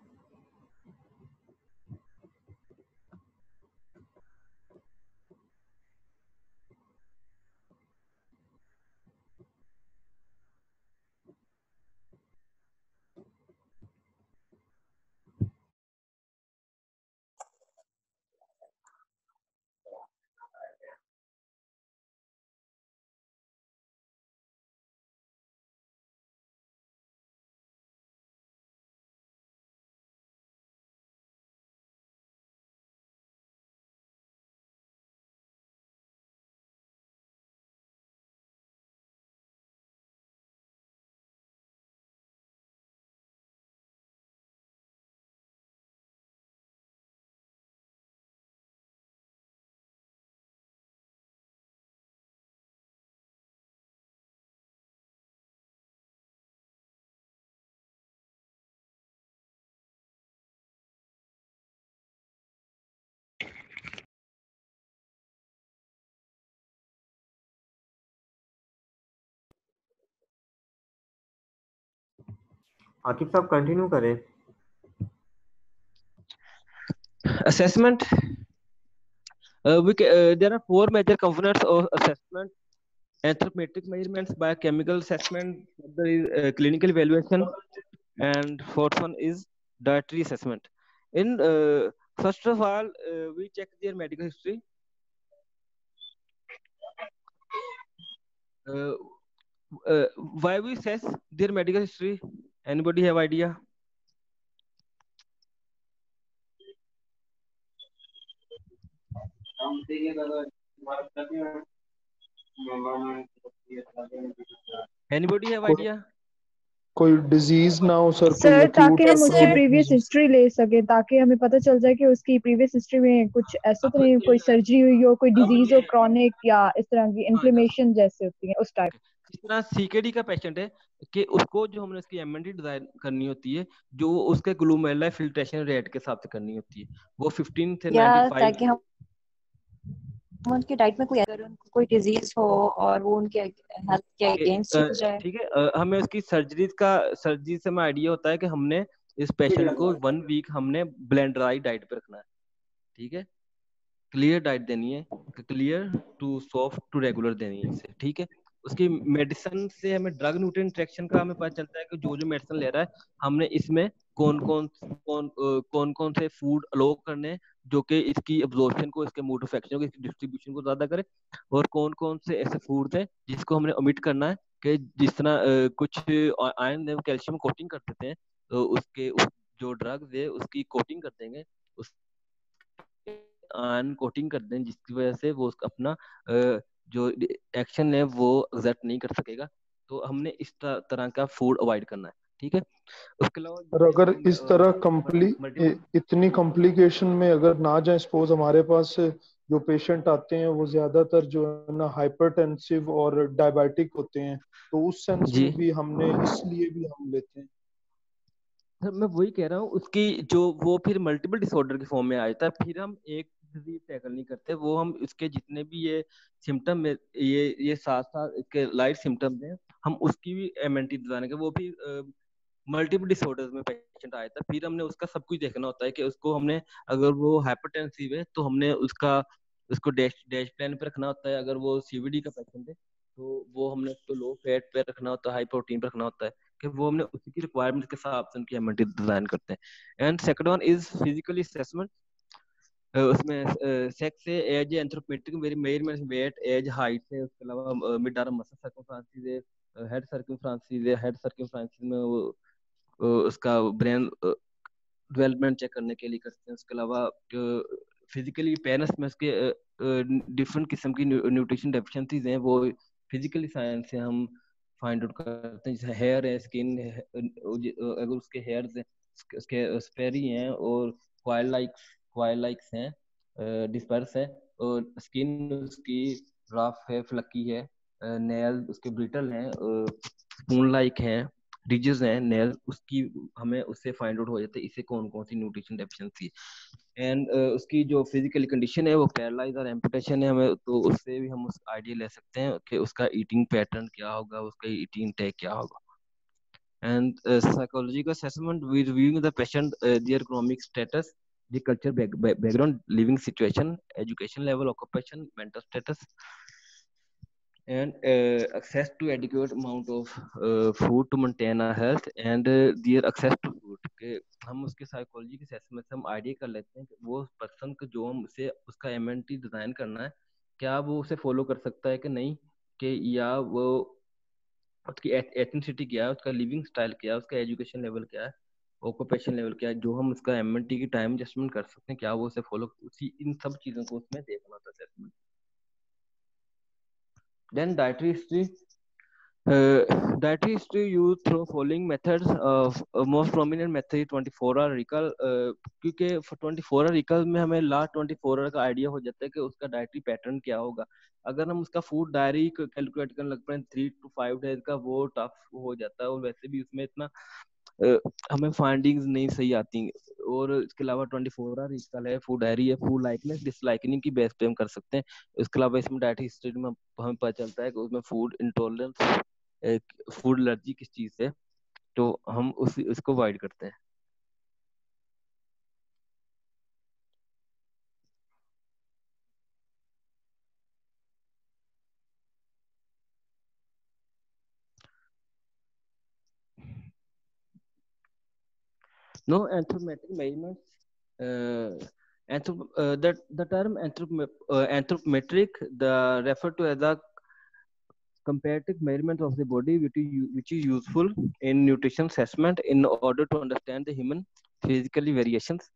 Speaker 1: Aqib sahab continue करें।
Speaker 2: Assessment. Uh, we ca- uh, there are four major components of assessment: anthropometric measurements, biochemical assessment, there is uh, clinical evaluation, and fourth one is dietary assessment. In uh, first of all, uh, we check their medical history. Uh, uh, why we assess their medical history? Anybody have idea? Anybody have
Speaker 3: कोई
Speaker 2: idea?
Speaker 3: कोई disease ना हो sir, कोई
Speaker 4: sir ताकि
Speaker 3: acute
Speaker 4: हम उसकी
Speaker 3: chronic
Speaker 4: previous
Speaker 3: disease.
Speaker 4: History ले सके, ताकि हमें पता चल जाए कि उसकी प्रीवियस हिस्ट्री में कुछ ऐसा तो नहीं, कोई सर्जरी हुई हो, कोई
Speaker 2: अब
Speaker 4: डिजीज हो
Speaker 2: ये
Speaker 4: क्रॉनिक या इस तरह की
Speaker 2: हाँ जैसे
Speaker 4: इन्फ्लेमेशन जैसे होती है उस टाइप।
Speaker 2: जिस तरह सीकेडी का पेशेंट है कि उसको जो हमने उसकी एमएनडी डिजाइन करनी होती है, जो उसके ग्लूमेरुलर फिल्ट्रेशन रेट के हिसाब से करनी होती है, वो फिफ्टीन से
Speaker 5: या
Speaker 2: नाइंटी फाइव।
Speaker 5: ताकि हम उनकी डाइट में कोई अगर उनको कोई डिजीज हो और वो उनके हेल्थ के अगेंस्ट हो जाए।
Speaker 2: ठीक है, अ, हमें उसकी सर्जरी का सर्जरी से हमें आइडिया होता है कि हमने इस पेशेंट को वन वीक हमने ब्लेंडराई डाइट पे रखना है। ठीक है, क्लियर डाइट देनी है, clear to soft to regular देनी है इसे। ठीक है, उसकी मेडिसिन से हमें ड्रग न्यूट्रिएंट इंटरेक्शन का हमें पता चलता है कि जो जो मेडिसिन ले रहा है हमने इसमें कौन कौन कौन कौन कौन से फूड अलो करने हैं जो कि इसकी एब्जॉर्प्शन को, इसके मोड ऑफ एक्शन को, इसकी डिस्ट्रीब्यूशन को ज्यादा करे, और कौन कौन से ऐसे फूड हैं जिसको हमने ओमिट करना है कि जिस तरह अ, कुछ आयरन कैल्शियम कोटिंग कर देते हैं, तो उसके उस जो ड्रग्स है उसकी कोटिंग कर देंगे, उस आयरन कोटिंग कर दें जिसकी वजह से वो उसका अपना अ, जो एक्शन है वो एग्जर्ट नहीं कर सकेगा। तो हमने इस त- तरह का फूड अवॉइड करना है। ठीक है, उसके अलावा
Speaker 3: और अगर इस तरह कंप्ली
Speaker 2: मल्टीपल
Speaker 3: इतनी कॉम्प्लिकेशन में अगर ना जाए, सपोज हमारे पास जो पेशेंट आते हैं वो ज्यादातर जो है ना हाइपरटेंसिव और डायबिटिक होते हैं, तो उस सेंस
Speaker 2: जी
Speaker 3: में भी हमने इसलिए भी हम लेते हैं।
Speaker 2: सर, मैं वही कह रहा हूँ, उसकी जो वो फिर मल्टीपल डिसऑर्डर की फॉर्म में आ जाता है, फिर हम एक डिजीज टैकल नहीं करते, वो हम इसके जितने भी ये सिम्टम में ये ये साथ साथ इसके लाइट सिम्टम्स हैं, हम उसकी भी एमएनटी डिजाइन के वो भी मल्टीपल डिसऑर्डर्स में पेशेंट आया था, फिर हमने उसका सब कुछ देखना होता है कि उसको हमने अगर वो हाइपरटेंसिव है तो हमने उसका उसको डैश डैश प्लान पे रखना होता है, अगर वो सीवीडी का पेशेंट है तो वो हमने उसको लो फैट पे रखना होता है, हाई प्रोटीन पे रखना होता है, कि वो हमने उसी की रिक्वायरमेंट के हिसाब से उनकी एमएनटी डिजाइन करते हैं। And second one is physically assessment. उसमें सेक्स है, एज है, एंथ्रोपोमेट्रिक मेरी मेजरमेंट, वेट, एज, हाइट है, उसके अलावा मिड आर्म मसल सर्कमफ्रेंसेस है, हेड सर्कमफ्रेंसेस है, हेड सर्कमफ्रेंसेस में वो अ, उसका ब्रेन डेवलपमेंट चेक करने के लिए करते हैं। उसके अलावा फिजिकली पेरेंट्स में उसके डिफरेंट किस्म की न्यूट्रिशन डेफिशिएंसीज हैं, वो फिजिकली साइंस से हम फाइंड आउट करते हैं, जैसे हेयर है, स्किन है, अगर उसके हेयर्स हैं स्पेरी हैं और क्वाइल लाइक क्वाइल लाइक्स हैं, डिस्पर्स है, और स्किन उसकी रफ है, फ्लकी है, नेल उसके ब्रिटल हैं, स्पून लाइक हैं, रिजेस हैं नेल उसकी, हमें उससे फाइंड आउट हो जाता है इसे कौन कौन सी न्यूट्रिशन डेफिशिएंसी। एंड uh, उसकी जो फिजिकल कंडीशन है वो पैरालाइज और एम्पुटेशन है, हमें तो उससे भी हम उस आइडिया ले सकते हैं कि उसका ईटिंग पैटर्न क्या होगा, उसका ईटिंग टेक क्या होगा। And psychological assessment with reviewing the patient, their economic status, the culture back, back, background, living situation, education level, occupation, mental status, and uh, access to adequate amount of uh, food to maintain our health, and uh, their access to food के हम उसके psychology के assessment से हम idea कर लेते हैं कि वो पर्सन को जो हम उसे उसका एमएनटी डिजाइन करना है क्या वो उसे फॉलो कर सकता है कि नहीं, कि या वो उसकी एथनिसिटी क्या है, उसका लिविंग स्टाइल क्या है, उसका एजुकेशन लेवल क्या है, ऑक्यूपेशन लेवल क्या है, जो हम उसका एमएनटी की टाइम एडजस्टमेंट कर सकते हैं क्या वो उसे फॉलो, उसी इन सब चीजों को उसमें देखना होता है assessment. Then dietary history, Uh, dietary history used through following methods of uh, most prominent method twenty-four hour recall, uh, क्योंकि twenty-four hour recall में हमें लास्ट twenty-four hour का आइडिया हो जाता है कि उसका डाइटरी पैटर्न क्या होगा। अगर हम उसका फूड डायरी कैलकुलेट करने लग पड़े थ्री टू फाइव डेज का, वो टफ हो जाता है, और वैसे भी उसमें इतना uh, हमें फाइंडिंग्स नहीं सही आती। और इसके अलावा twenty-four hour रिकॉल है, फूड डायरी है, फूड लाइकनेस डिसलाइकनिंग की बेस पे हम कर सकते हैं। इसके अलावा इसमें डाइटरी हिस्ट्री में हमें पता चलता है कि उसमें फूड इंटॉलरेंस, फूड एलर्जी किस चीज से, तो हम उस उसको अवॉइड करते हैं। No anthropometric measurements, uh, anthrop uh, that the term anthrop uh, anthropometric the refer to as a comparative measurement of the body which is, which is useful in nutrition assessment in order to understand the human physically variations.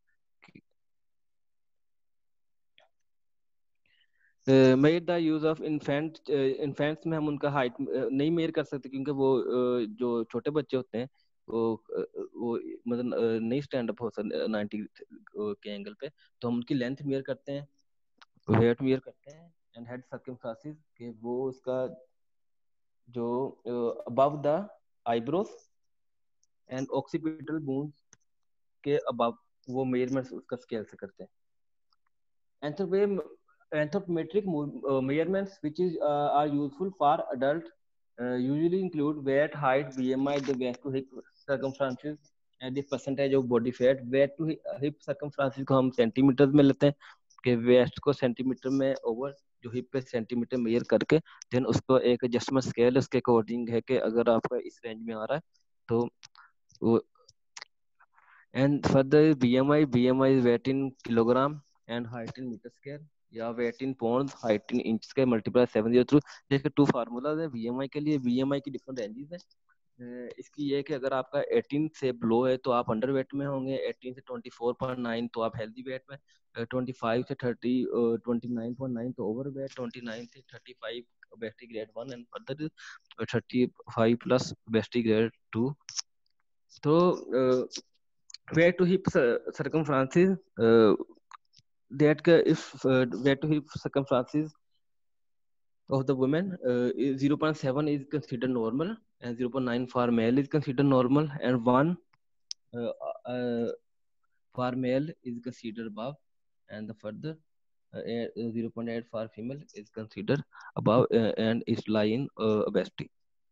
Speaker 2: Made the use of infant, infants में हम उनका height नहीं major कर सकते क्योंकि वो uh, जो छोटे बच्चे होते हैं वो uh, वो मतलब uh, नहीं स्टैंड अप हो सकते नाइन्टी के एंगल पे, तो हम उनकी लेंथ मेजर करते हैं, वेट मेजर करते हैं, एंड हेड सर्कमफ्रेंसेस के वो उसका जो above the eyebrows and occipital bones के अबव वो मेजरमेंट्स उसका स्केल से करते हैं। एंथ्रोपे Anthropometric uh, measurements which is uh, are useful for adult uh, usually include weight, height, B M I, the waist to hip circumferences, and the percentage of body fat. Weight to hip circumferences को हम centimetre में लेते हैं कि waste को centimetre में over जो hip पे सेंटीमीटर मेजर करके देन उसको एक एडजस्टमेंट स्केल उसके अकॉर्डिंग है कि अगर आपका इस रेंज में आ रहा है तो वो, and further B M I B M I is weight in kilogram and height in meter square या weight in pounds, height in inch के मल्टीप्लाई सेवन जीरो थ्रू। जैसे टू फार्मूलाज है बीएमआई के लिए, बीएमआई की different ranges है। इसकी ये है कि अगर आपका एटीन से बिलो है तो आप अंडर वेट में होंगे, एटीन से ट्वेंटी फोर पॉइंट नाइन तो आप हेल्दी वेट में, ट्वेंटी फाइव से thirty twenty nine point nine तो ओवर वेट, ट्वेंटी नाइन से thirty five obesity grade one and further thirty five plus obesity grade two. तो weight to hip circumferences that if uh, weight to hip circumferences of the women uh, zero point seven is considered normal and zero point nine for male is considered normal and one uh, uh, for male is considered above and the further uh, zero point eight for female is considered above uh, and is lying uh, obesity.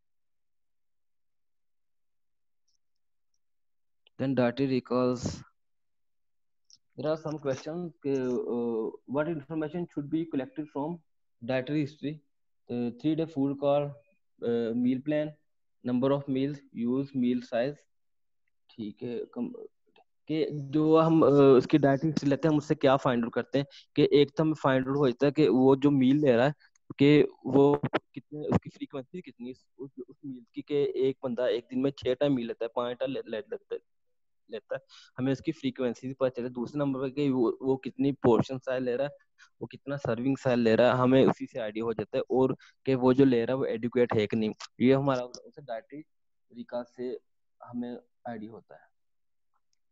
Speaker 2: Then Darty recalls there are some questions. Uh, what information should be collected from dietary history? Uh, three-day food call, uh, meal plan, number of meals, use meal size. ठीक है कि जो हम uh, उसकी dietary history लेते हैं हम उससे क्या फाइंड आउट करते हैं कि एक तो हमें फाइंड आउट हो जाता है कि वो जो मील ले रहा है कि वो कितने उसकी फ्रीक्वेंसी कितनी उस, उस मील की, कि एक बंदा एक दिन में छह टाइम मील लेता है, पांच टाइम ले, ले, लेता है लेता है हमें उसकी फ्रीक्वेंसी पता चले। दूसरे नंबर पर कि वो, वो कितनी पोर्शन साइज ले रहा है, वो कितना सर्विंग साइज ले रहा है, हमें उसी से आइडिया हो जाता है, और कि वो जो ले रहा है वो एडुकेट है कि नहीं, ये हमारा डाइटरी तरीका से हमें आइडिया होता है।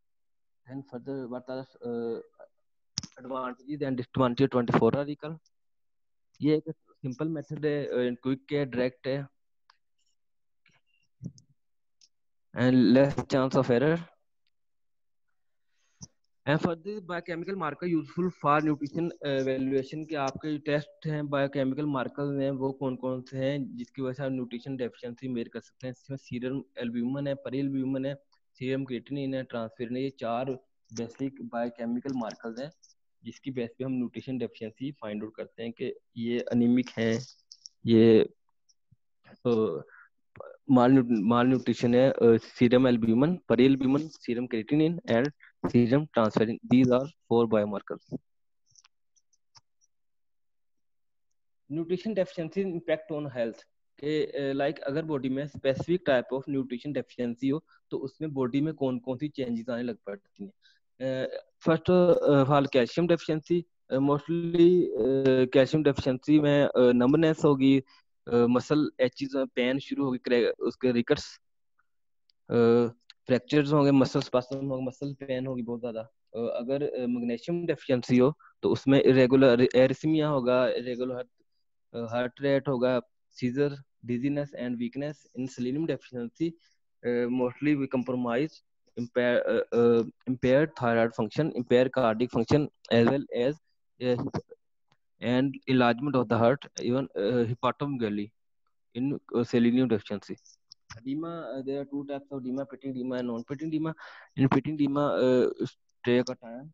Speaker 2: then further what are uh, advantages and disadvantages twenty-four hour recall. ये एक सिंपल मेथड है, क्विक है, डायरेक्ट है and less chance of error. And for this biochemical marker useful for nutrition evaluation के आपके टेस्ट हैं बायोकेमिकल मार्कर हैं वो कौन कौन से हैं जिसकी वजह से आप न्यूट्रिशन डेफिशिएंसी मेजर कर सकते हैं. इसमें सीरम एल्ब्यूमिन है, पेरिएल्ब्यूमिन है, सीरम क्रिएटिनिन है, ट्रांसफेरिन है. ये चार बेसिक बायोकेमिकल मार्कर्स हैं जिसकी बेस पे हम न्यूट्रिशन डेफिशिएंसी फाइंड आउट करते हैं कि ये अनीमिक है, ये माल न्यूट्रिशन है. Serum albumin, prealbumin, serum creatinine and serum transferrin. These are four biomarkers. Nutrition deficiency impact on health के लाइक uh, अगर बॉडी में specific type of nutrition deficiency हो तो उसमें बॉडी में कौन कौन सी चेंजेस आने लग पड़ती हैं. First of all calcium deficiency. Mostly calcium deficiency में नंबनेस uh, होगी, मसल एचेस पेन शुरू होगी, उसके रिकट्स फ्रैक्चर्स होंगे, मसल स्पास्म होगा, मसल पेन होगी बहुत ज्यादा. अगर मैग्नीशियम डेफिशिएंसी हो तो उसमें इरेगुलर एरिथमिया होगा, इरेगुलर हार्ट रेट होगा, seizure, dizziness and weakness. In selenium deficiency mostly we compromise impaired thyroid function, impaired cardiac function as well as uh, and enlargement of the heart, even uh, hepatomegaly in uh, selenium deficiency. Edema, uh, there are two types of edema, pitting edema and non-pitting edema. In pitting edema, uh, take a time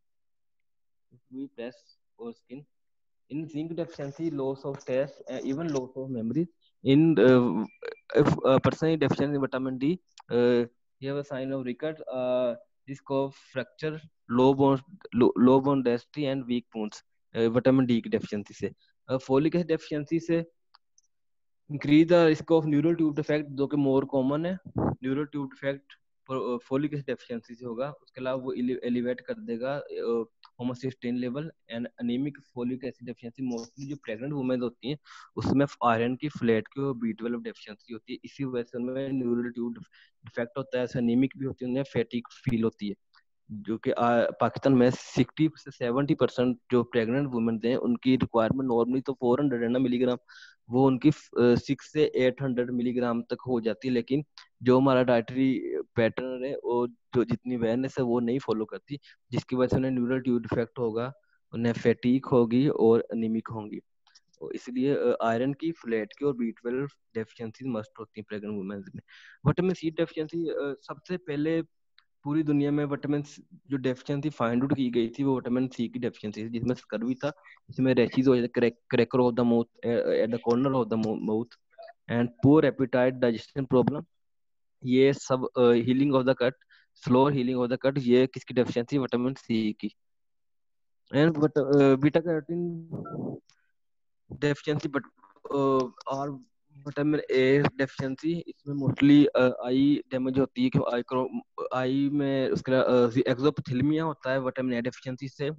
Speaker 2: if we press or skin. In zinc deficiency, loss of taste, uh, even loss of memory. In uh, if a person is deficient in vitamin D, uh, he have a sign of ricket, uh, risk of fracture, low bone, low, low bone density and weak bones. Uh, vitamin D की deficiency से. uh, folic acid deficiency से increase the risk of neural tube defect जो कि more common है. Neural tube defect folic acid deficiency से होगा. उसके अलावा वो एलिवेट कर देगा homocysteine level and anaemic folic acid deficiency. Mostly जो प्रेग्नेंट वुमेन होती हैं उसमें आयरन की फ्लेट की और बी ट्वेल्व डेफिशिएंसी होती है. इसी वजह से उनमें न्यूरल ट्यूब डिफेक्ट होता है. अनीमिक भी होती है, उन्हें फैटिग फील होती है. जो कि पाकिस्तान में सिक्सटी से सेवेंटी परसेंट जो प्रेग्नेंट वुमेन हैं उनकी रिक्वायरमेंट नॉर्मली तो फोर हंड्रेड है ना मिलीग्राम, वो उनकी सिक्स से एट हंड्रेड मिलीग्राम तक हो जाती है. लेकिन जो हमारा डाइटरी पैटर्न है वो जो जितनी अवेयरनेस है वो नहीं फॉलो करती, जिसकी वजह से उन्हें न्यूरल ट्यूब डिफेक्ट होगा, उन्हें फैटिक होगी और अनीमिक होंगी. इसलिए आयरन की, फ्लेट की और बी ट्वेल्व डेफिशिएंसी मस्ट होती है प्रेग्नेंट वुमेन में. विटामिन सी डेफिशिएंसी सबसे पहले पूरी दुनिया में विटामिन जो डेफिशिएंसी फाइंड आउट की गई थी वो विटामिन सी की डेफिशिएंसी थी, जिसमें स्कर्वी था, जिसमें रैशेस हो जाते, cracker of the mouth at the corner of the mouth and poor appetite, digestion problem. ये सब healing of the cut, slow healing of the cut, ये किसकी डेफिशिएंसी? विटामिन सी की. And beta carotene deficiency but और vitamin A deficiency, इसमें mostly eye damage होती है कि आई आई में उसका एक्सोपैथेलमिया होता है. विटामिन ए डेफिशिएंसी से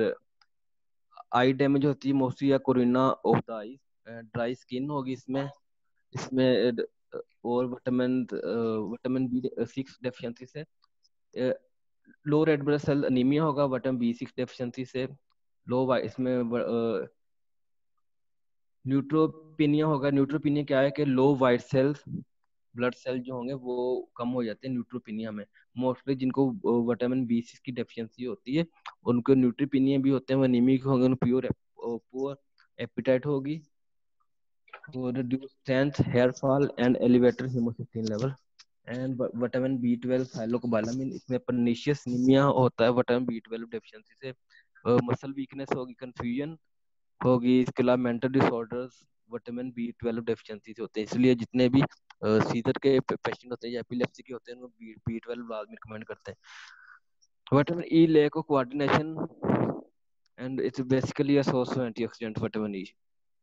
Speaker 2: आई डैमेज होती है मोस्टली, या cornea of the eye, dry skin होगी इसमें इसमें और vitamin vitamin B six deficiency से low red blood cell anaemia होगा. विटामिन बी सिक्स डेफिशिएंसी से लो इसमें न्यूट्रोपिनिया होगा. न्यूट्रोपिनिया क्या है कि low white cells blood cell जो होंगे वो कम हो जाते हैं न्यूट्रोपिनिया में. मोस्टली जिनको विटामिन बी सिक्स की डेफिशिएंसी होती है उनको न्यूट्रोपिनिया भी होते हैं, वो एनीमिक होंगे, प्योर पुअर एपेटाइट होगी, reduce strength, hair fall and elevated homocysteine level. And vitamin B twelve thyrocobalamin, इसमें पर्नीशियस एनीमिया होता है विटामिन बी ट्वेल्व डेफिशिएंसी से. मसल वीकनेस होगी, कंफ्यूजन होगी, इसके अलावा mental disorders vitamin B twelve deficiency से होते हैं. इसलिए जितने भी सीजर के पेशेंट होते हैं या एपिलेप्सी के होते हैं उनको बी ट्वेल्व लाजमी रिकमेंड करते हैं. Vitamin E lack of coordination and it's basically a source of antioxidant. Vitamin E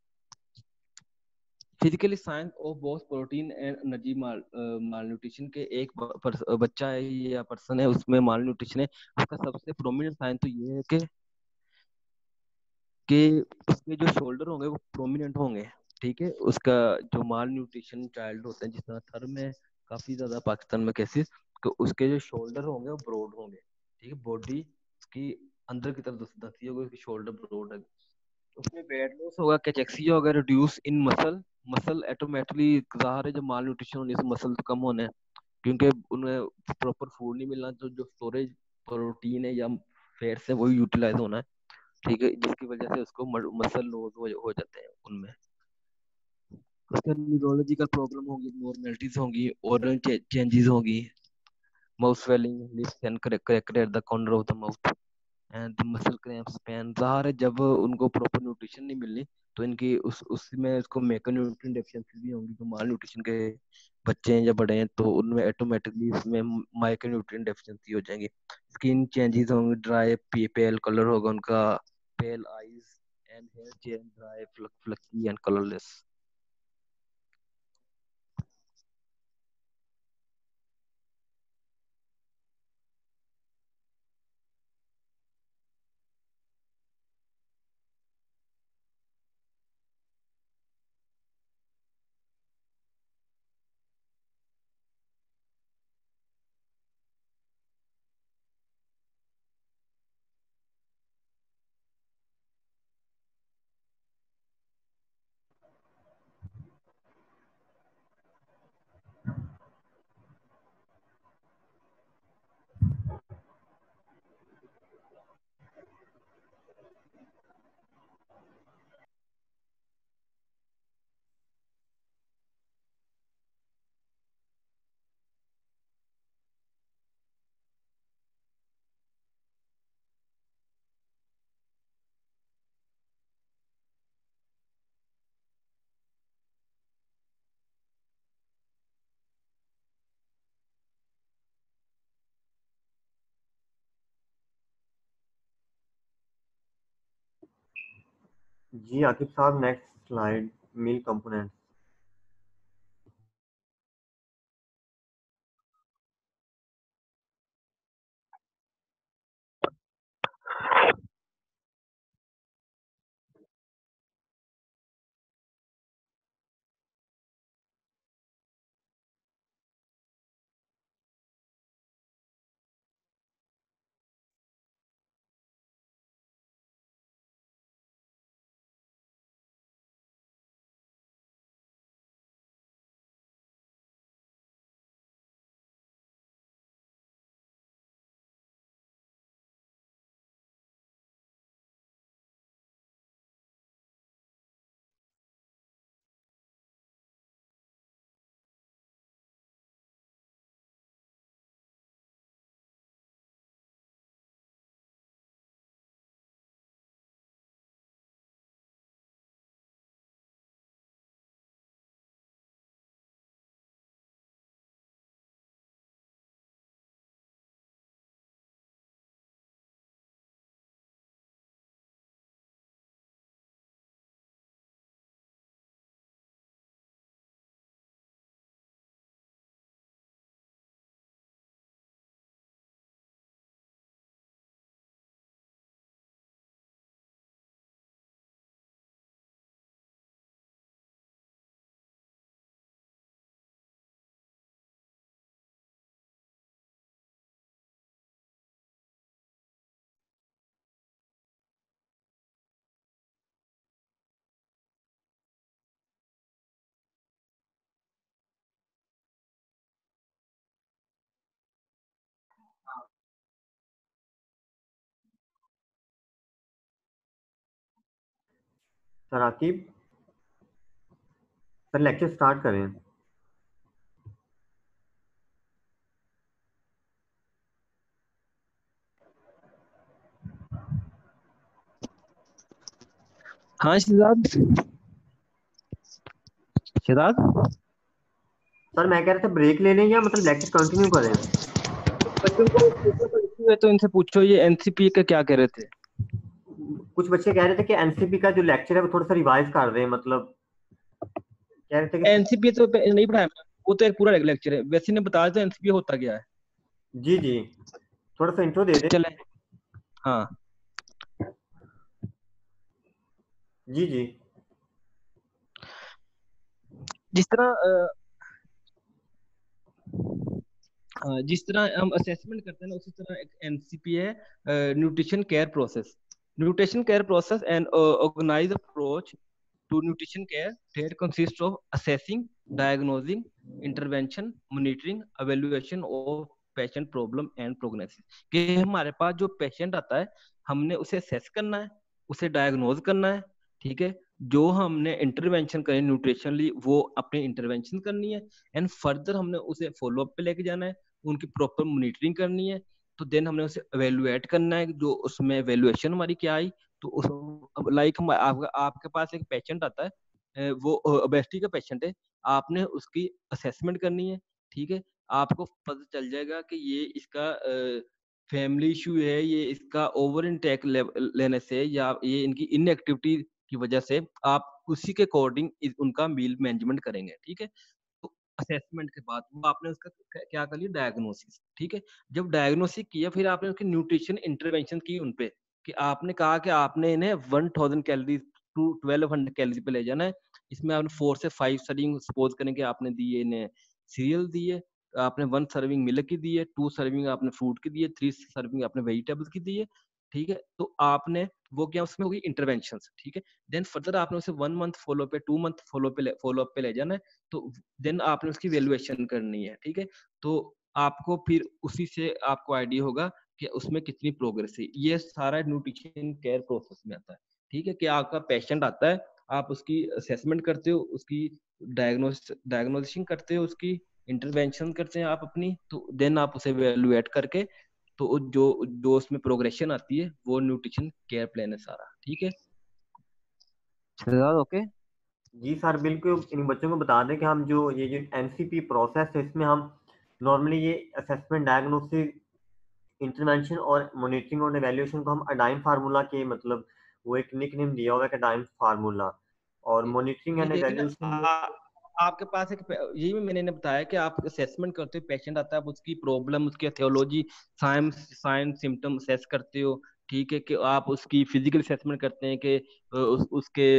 Speaker 2: physically signs of both protein and energy malnutrition के एक बच्चा है या पर्सन है उसमें माल न्यूट्रिशन है, उसका सबसे प्रोमिनेंट साइन तो ये है कि कि उसके जो शोल्डर होंगे वो प्रोमिनेंट होंगे. ठीक है, उसका जो माल न्यूट्रिशन चाइल्ड होते हैं, जिस तरह थर में काफी ज्यादा पाकिस्तान में केसेस, तो उसके जो शोल्डर होंगे वो ब्रॉड होंगे. ठीक है, बॉडी उसकी अंदर की तरफ धस- धसी होगी, उसकी शोल्डर ब्रॉड है, उसमें वेट लॉस होगा, कैचेक्सिया होगा, reduce in muscle, muscle automatically, ज़ाहिर है जब माल न्यूट्रिशन होने से मसल तो कम होने हैं, क्योंकि उन्हें प्रॉपर फूड नहीं मिलना, तो जो स्टोरेज प्रोटीन है या फैट्स है वही यूटिलाइज होना है, ठीक है, जिसकी वजह से उसको मसल लॉस हो, हो जाते हैं उनमें। उसके न्यूरोलॉजिकल प्रॉब्लम होगी, नॉर्मलिटीज होंगी, और चेंजेस होगी, mouth swelling, lips and cracked at the corner of the mouth and the muscle cramps, pain. ज़ाहिर है जब उनको प्रॉपर न्यूट्रिशन नहीं मिलनी तो इनकी उस उसमें उसको मैक्रोन्यूट्रिएंट डेफिशिएंसी भी होंगी, जो माल न्यूट्रिशन के बच्चे हैं या बड़े हैं तो उनमें ऑटोमेटिकली उसमें माइक्रोन्यूट्रिएंट डेफिशिएंसी हो जाएंगी, स्किन चेंजेस होंगे, ड्राई पेल कलर होगा उनका, pale eyes and hair change, dry flaky and colourless.
Speaker 1: जी आकिब साहब, next slide, meal components. Sir Aqib, sir lecture start करें।
Speaker 2: हाँ शिदाब, शिदाब
Speaker 1: सर मैं कह रहा था ब्रेक ले लें या मतलब लेक्चर कंटिन्यू करें।
Speaker 2: बच्चों को पेपर का issue है तो इनसे पूछो ये एनसीपी का क्या कह रहे थे।
Speaker 1: कुछ बच्चे कह रहे थे कि एनसीपी का जो लेक्चर है वो थोड़ा सा रिवाइज कर रहे हैं, मतलब कह रहे थे कि
Speaker 2: एनसीपी तो पे- नहीं पढ़ाया मैंने, वो तो एक पूरा लेक्चर है, वैसे ने बताया तो एनसीपी होता क्या है।
Speaker 1: जी जी थोड़ा सा इंट्रो दे दें।
Speaker 2: चले, हाँ
Speaker 1: जी जी
Speaker 2: जिस तरह अ, अ, जिस तरह हम असेसमेंट करते हैं ना, उसी तरह एक एनसीपी है, nutrition care process. Nutrition care process and organise approach to nutrition care that consists of assessing, diagnosing, intervention, monitoring, evaluation of patient problem and prognosis। कि हमारे पास जो पेशेंट आता है, हमने उसे असेस करना है, उसे डायग्नोज करना है, ठीक है। जो हमने इंटरवेंशन करी न्यूट्रिशनली, वो अपनी इंटरवेंशन करनी है, एंड फर्दर हमने उसे फॉलो अप पे लेके जाना है, उनकी प्रॉपर मॉनिटरिंग करनी है। तो देन हमने उसे एवेलुएट करना है, जो उसमें एवेलुएशन हमारी क्या आई। तो उस लाइक हम आप, आपके पास एक पेशेंट आता है, अ, वो ओबेसिटी का पेशेंट है, आपने उसकी असेसमेंट करनी है, ठीक है। आपको पता चल जाएगा कि ये इसका फैमिली इशू है, ये इसका ओवर इनटेक लेने से, या ये इनकी इनएक्टिविटी की वजह से, आप उसी के अकॉर्डिंग उनका मील मैनेजमेंट करेंगे, ठीक है। तो असेसमेंट के बाद वो आपने उसका क्या कर लिया, डायग्नोसिस, ठीक है। जब डायग्नोसिस किया, फिर आपने उसकी न्यूट्रिशन इंटरवेंशन की उनपे, कि आपने कहा कि आपने इन्हें one thousand calorie to twelve hundred calorie पे ले जाना है। इसमें आपने फोर से फाइव सर्विंग सपोज करें कि आपने दिए इन्हें, सीरियल दिए, आपने वन सर्विंग मिल्क की दी है, टू सर्विंग आपने फ्रूट की दी है, थ्री सर्विंग आपने वेजिटेबल्स की दी है, ठीक है। तो आपने वो क्या, उसमें होगी इंटरवेंशन, ठीक है। देन फर्दर आपने उसे वन मंथ फॉलो पे, टू मंथ फॉलो पे फॉलो अप पे ले जाना है। तो देन आपने उसकी वैल्यूएशन करनी है, ठीक है। तो आपको फिर उसी से आपको आइडिया होगा कि उसमें कितनी प्रोग्रेस है। ये सारा न्यूट्रिशन केयर प्रोसेस में आता है, ठीक है। कि आपका पेशेंट आता है, आप उसकी असेसमेंट करते हो, उसकी डायग्नोस डायग्नोसिस करते हो, उसकी इंटरवेंशन करते हैं आप अपनी, तो देन आप उसे वैल्यूएट करके, तो जो जो उसमें प्रोग्रेशन आती है, वो न्यूट्रिशन केयर प्लान है सारा, ठीक है। ओके।
Speaker 1: जी सर, बिल्कुल इन बच्चों को बता दें कि हम जो ये जो एनसीपी प्रोसेस है, इसमें हम नॉर्मली ये असेसमेंट, डायग्नोसिस, इंटरवेंशन और मॉनिटरिंग और एवेल्युएशन को हम अडाइम फार्मूला के मतलब वो एक निक नेम दिया हुआ है कि अडाइम फार्मूला। और मॉनिटरिंग
Speaker 2: ये
Speaker 1: एंड
Speaker 2: देखिए ना,
Speaker 1: एवेल्युएशन में
Speaker 2: आ, आपके पास एक, यही भी मैंने बताया कि आप असेसमेंट करते हो, पेशेंट आता है, आप उसकी प्रॉब्लम, उसकी aetiology, signs signs symptom assess करते हो, ठीक है। कि आप उसकी फिजिकल असेसमेंट करते हैं कि उस, उसके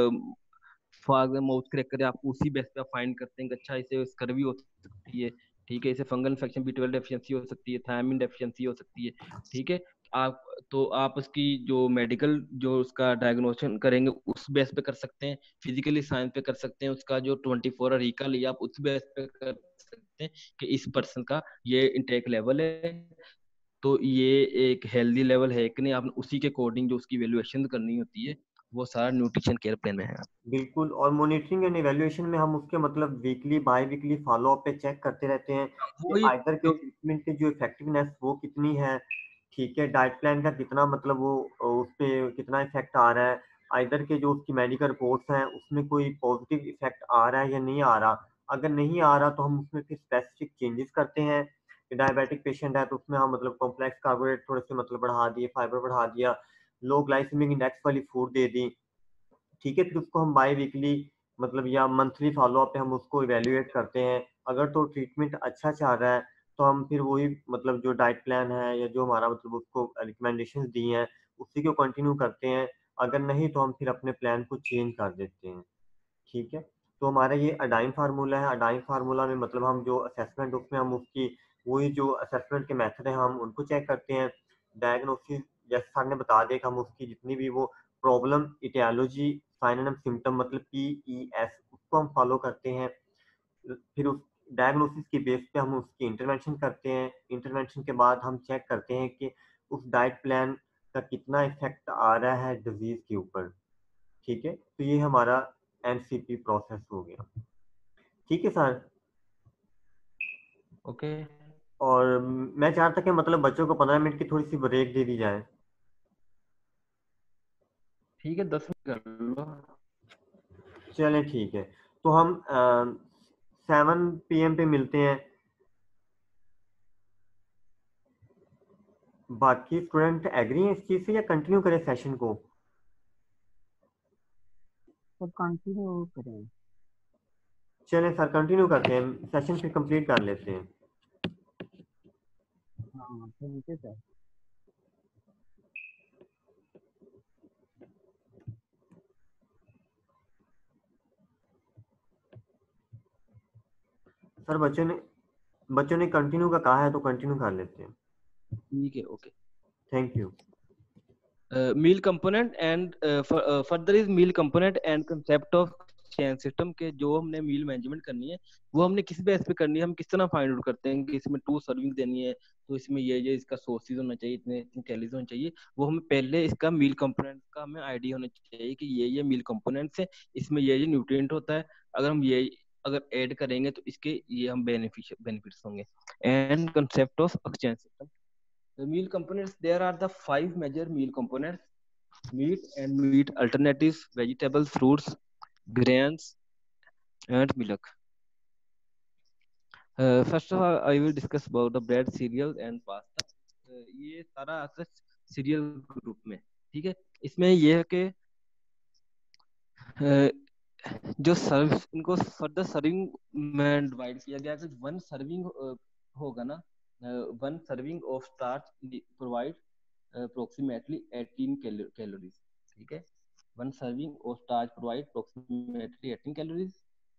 Speaker 2: फॉर माउथ क्रैकर, आप उसी बेस पे फाइंड करते हैं कि अच्छा इसे स्कर्वी हो सकती है, ठीक है, इसे fungal infection, B twelve deficiency हो सकती है, थायमिन डेफिशिएंसी हो सकती है, ठीक है। आप तो आप उसकी जो मेडिकल जो उसका डायग्नोसिस करेंगे, उस बेस पे कर सकते हैं, फिजिकली साइंस पे कर सकते हैं, उसका जो ट्वेंटी फोर आवर रिकॉल लिया, आप उस बेस पे कर सकते हैं कि इस पर्सन का ये इंटेक लेवल है, तो ये एक हेल्दी लेवल है कि नहीं। आपने उसी के अकॉर्डिंग जो उसकी वैल्यूएशन करनी होती है, वो सारा न्यूट्रिशन केयर प्लान में है।
Speaker 1: बिल्कुल। और मॉनिटरिंग एंड इवैल्यूएशन में हम उसके मतलब weekly, biweekly follow up पे चेक करते रहते हैं कि
Speaker 2: वही
Speaker 1: आइदर के
Speaker 2: जो
Speaker 1: ट्रीटमेंट की जो इफेक्टिवनेस वो कितनी है, ठीक है, डाइट प्लान का कितना मतलब वो उस पे कितना इफेक्ट आ रहा है, आइदर के जो उसकी मेडिकल रिपोर्ट्स हैं उसमें कोई पॉजिटिव इफेक्ट आ रहा है या नहीं आ रहा। अगर नहीं आ रहा तो हम उसमें फिर स्पेसिफिक चेंजेस करते हैं। डायबिटिक पेशेंट है तो उसमें हम मतलब कॉम्प्लेक्स कार्बोहाइड्रेट थोड़े से मतलब बढ़ा दिए, फाइबर बढ़ा दिया, लो ग्लाइसेमिक इंडेक्स वाली फूड दे दी, ठीक है। फिर उसको हम बाई वीकली मतलब या मंथली फॉलो अप पे हम उसको इवेल्युएट करते हैं। अगर तो ट्रीटमेंट अच्छा चल रहा है तो हम फिर वही मतलब जो डाइट प्लान है या जो हमारा मतलब उसको रिकमेंडेशंस दी हैं उसी को कंटिन्यू करते हैं। अगर नहीं तो हम फिर अपने प्लान को चेंज कर देते हैं, ठीक है। तो हमारा ये अडाइन फार्मूला है। अडाइन फार्मूला में मतलब हम जो असेसमेंट उसमें हम उसकी वही जो असेसमेंट के मेथड है हम उनको चेक करते हैं। डायग्नोसिस जैसे सर ने बता दिया कि हम उसकी जितनी भी वो problem, aetiology, sign and symptom मतलब पी ई एस उसको हम फॉलो करते हैं। फिर उस डायग्नोसिस के बेस पे हम उसकी इंटरवेंशन करते हैं। इंटरवेंशन के बाद हम चेक करते हैं कि उस डाइट प्लान का कितना इफेक्ट आ रहा है डिजीज के ऊपर, ठीक है। तो ये हमारा एनसीपी प्रोसेस हो गया, ठीक है सर।
Speaker 2: ओके,
Speaker 1: और मैं चाहता कि मतलब बच्चों को पंद्रह मिनट की थोड़ी सी ब्रेक दे दी जाए।
Speaker 2: ठीक है, दस मिनट कर लो।
Speaker 1: चलें ठीक है। तो हम सेवन पी एम पे मिलते हैं। बाकी स्टूडेंट एग्री हैं इस चीज़ से या कंटिन्यू करें सेशन को?
Speaker 6: सब कंटिन्यू करें।
Speaker 1: चलें सर कंटिन्यू करते हैं, सेशन फिर कंप्लीट कर लेते हैं।
Speaker 6: हाँ ठीक है सर।
Speaker 1: सर बच्चों ने बच्चों ने कंटिन्यू का कहा है तो कंटिन्यू कर लेते हैं।
Speaker 2: ठीक है, okay.
Speaker 1: Thank you.
Speaker 2: Meal component and further is meal component and concept of chain system के जो हमने मील मैनेजमेंट करनी है वो हमने किस बेस पे करनी है, हम किस तरह फाइंड आउट करते हैं कि इसमें टू सर्विंग देनी है तो इसमें ये ये इसका सोर्सेज होना चाहिए, इतने इतने कैलोरीज होना चाहिए। वो हमें पहले इसका मील कंपोनेंट का हमें आइडिया होना चाहिए कि ये ये मील कंपोनेंट्स है, इसमें ये ये न्यूट्रिएंट होता है, अगर हम ये अगर ऐड करेंगे तो इसके ये हम बेनिफिशियल बेनिफिट्स होंगे। And concept of exchange system, the meal components, there are the five major meal components: meat and meat alternatives, vegetables, fruits, grains, and milk. Uh, first of all, I will discuss about the bread, cereal and pasta. Uh, ये सारा आता है serial group में, ठीक है। इसमें ये है कि uh, जो सर्व इनको फर्दर सर्विंग में डिवाइड किया गया कि वन सर्विंग होगा ना, one serving of starch provide approximately eighteen calories, ठीक है। One serving of starch provide approximately eighteen calories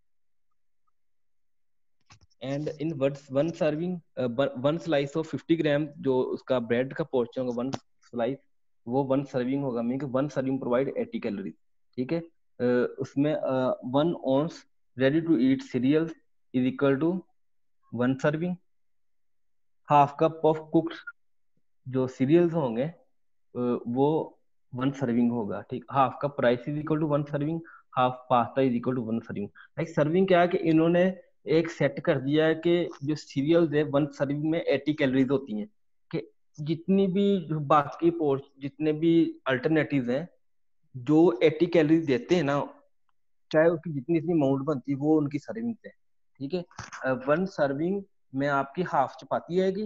Speaker 2: and in one serving one slice of fifty gram जो उसका ब्रेड का पोर्शन होगा, वन स्लाइस वो one serving होगा, mean one serving provide eighty calories, ठीक है। uh, उसमें one ounce ready to eat cereal is equal to one serving. Half cup of cooked जो सीरियल्स होंगे uh, वो वन सर्विंग होगा, ठीक। Half cup rice is equal to one serving, half pasta is equal to one serving. Like serving क्या है कि इन्होंने एक सेट कर दिया है कि जो सीरियल्स है वन सर्विंग में eighty कैलोरीज होती हैं, कि जितनी भी जो बाकी पोर्स जितने भी अल्टरनेटिव्स हैं जो eighty कैलोरीज देते हैं ना, चाहे उसकी जितनी इतनी अमाउंट बनती है वो उनकी सर्विंग है, ठीक है। वन सर्विंग में आपकी हाफ चपाती आएगी,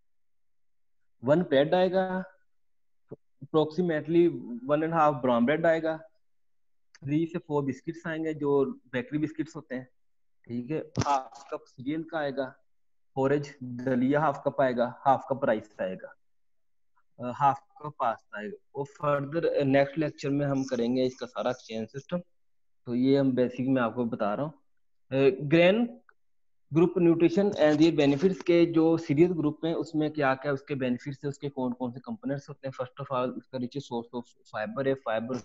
Speaker 2: वन ब्रेड आएगा, approximately one and half brown bread आएगा, थ्री से फोर बिस्किट्स आएंगे जो बेकरी बिस्किट्स होते हैं, ठीक है। हाफ कप सीरियल का आएगा, फोरेज दलिया हाफ कप आएगा, हाफ कप राइस आएगा, हाफ कप पास्ता आएगा। और फर्दर नेक्स्ट लेक्चर में हम करेंगे इसका सारा चेन सिस्टम, तो ये हम बेसिक में आपको बता रहा हूँ। ग्रेन ग्रुप न्यूट्रिशन एंड ये बेनिफिट्स के जो सीरियल ग्रुप में उसमें क्या क्या उसके बेनिफिट्स है, उसके कौन कौन से कंपोनेंट्स होते हैं। फर्स्ट ऑफ ऑल उसका रिचेस्ट सोर्स ऑफ फाइबर है, फाइबर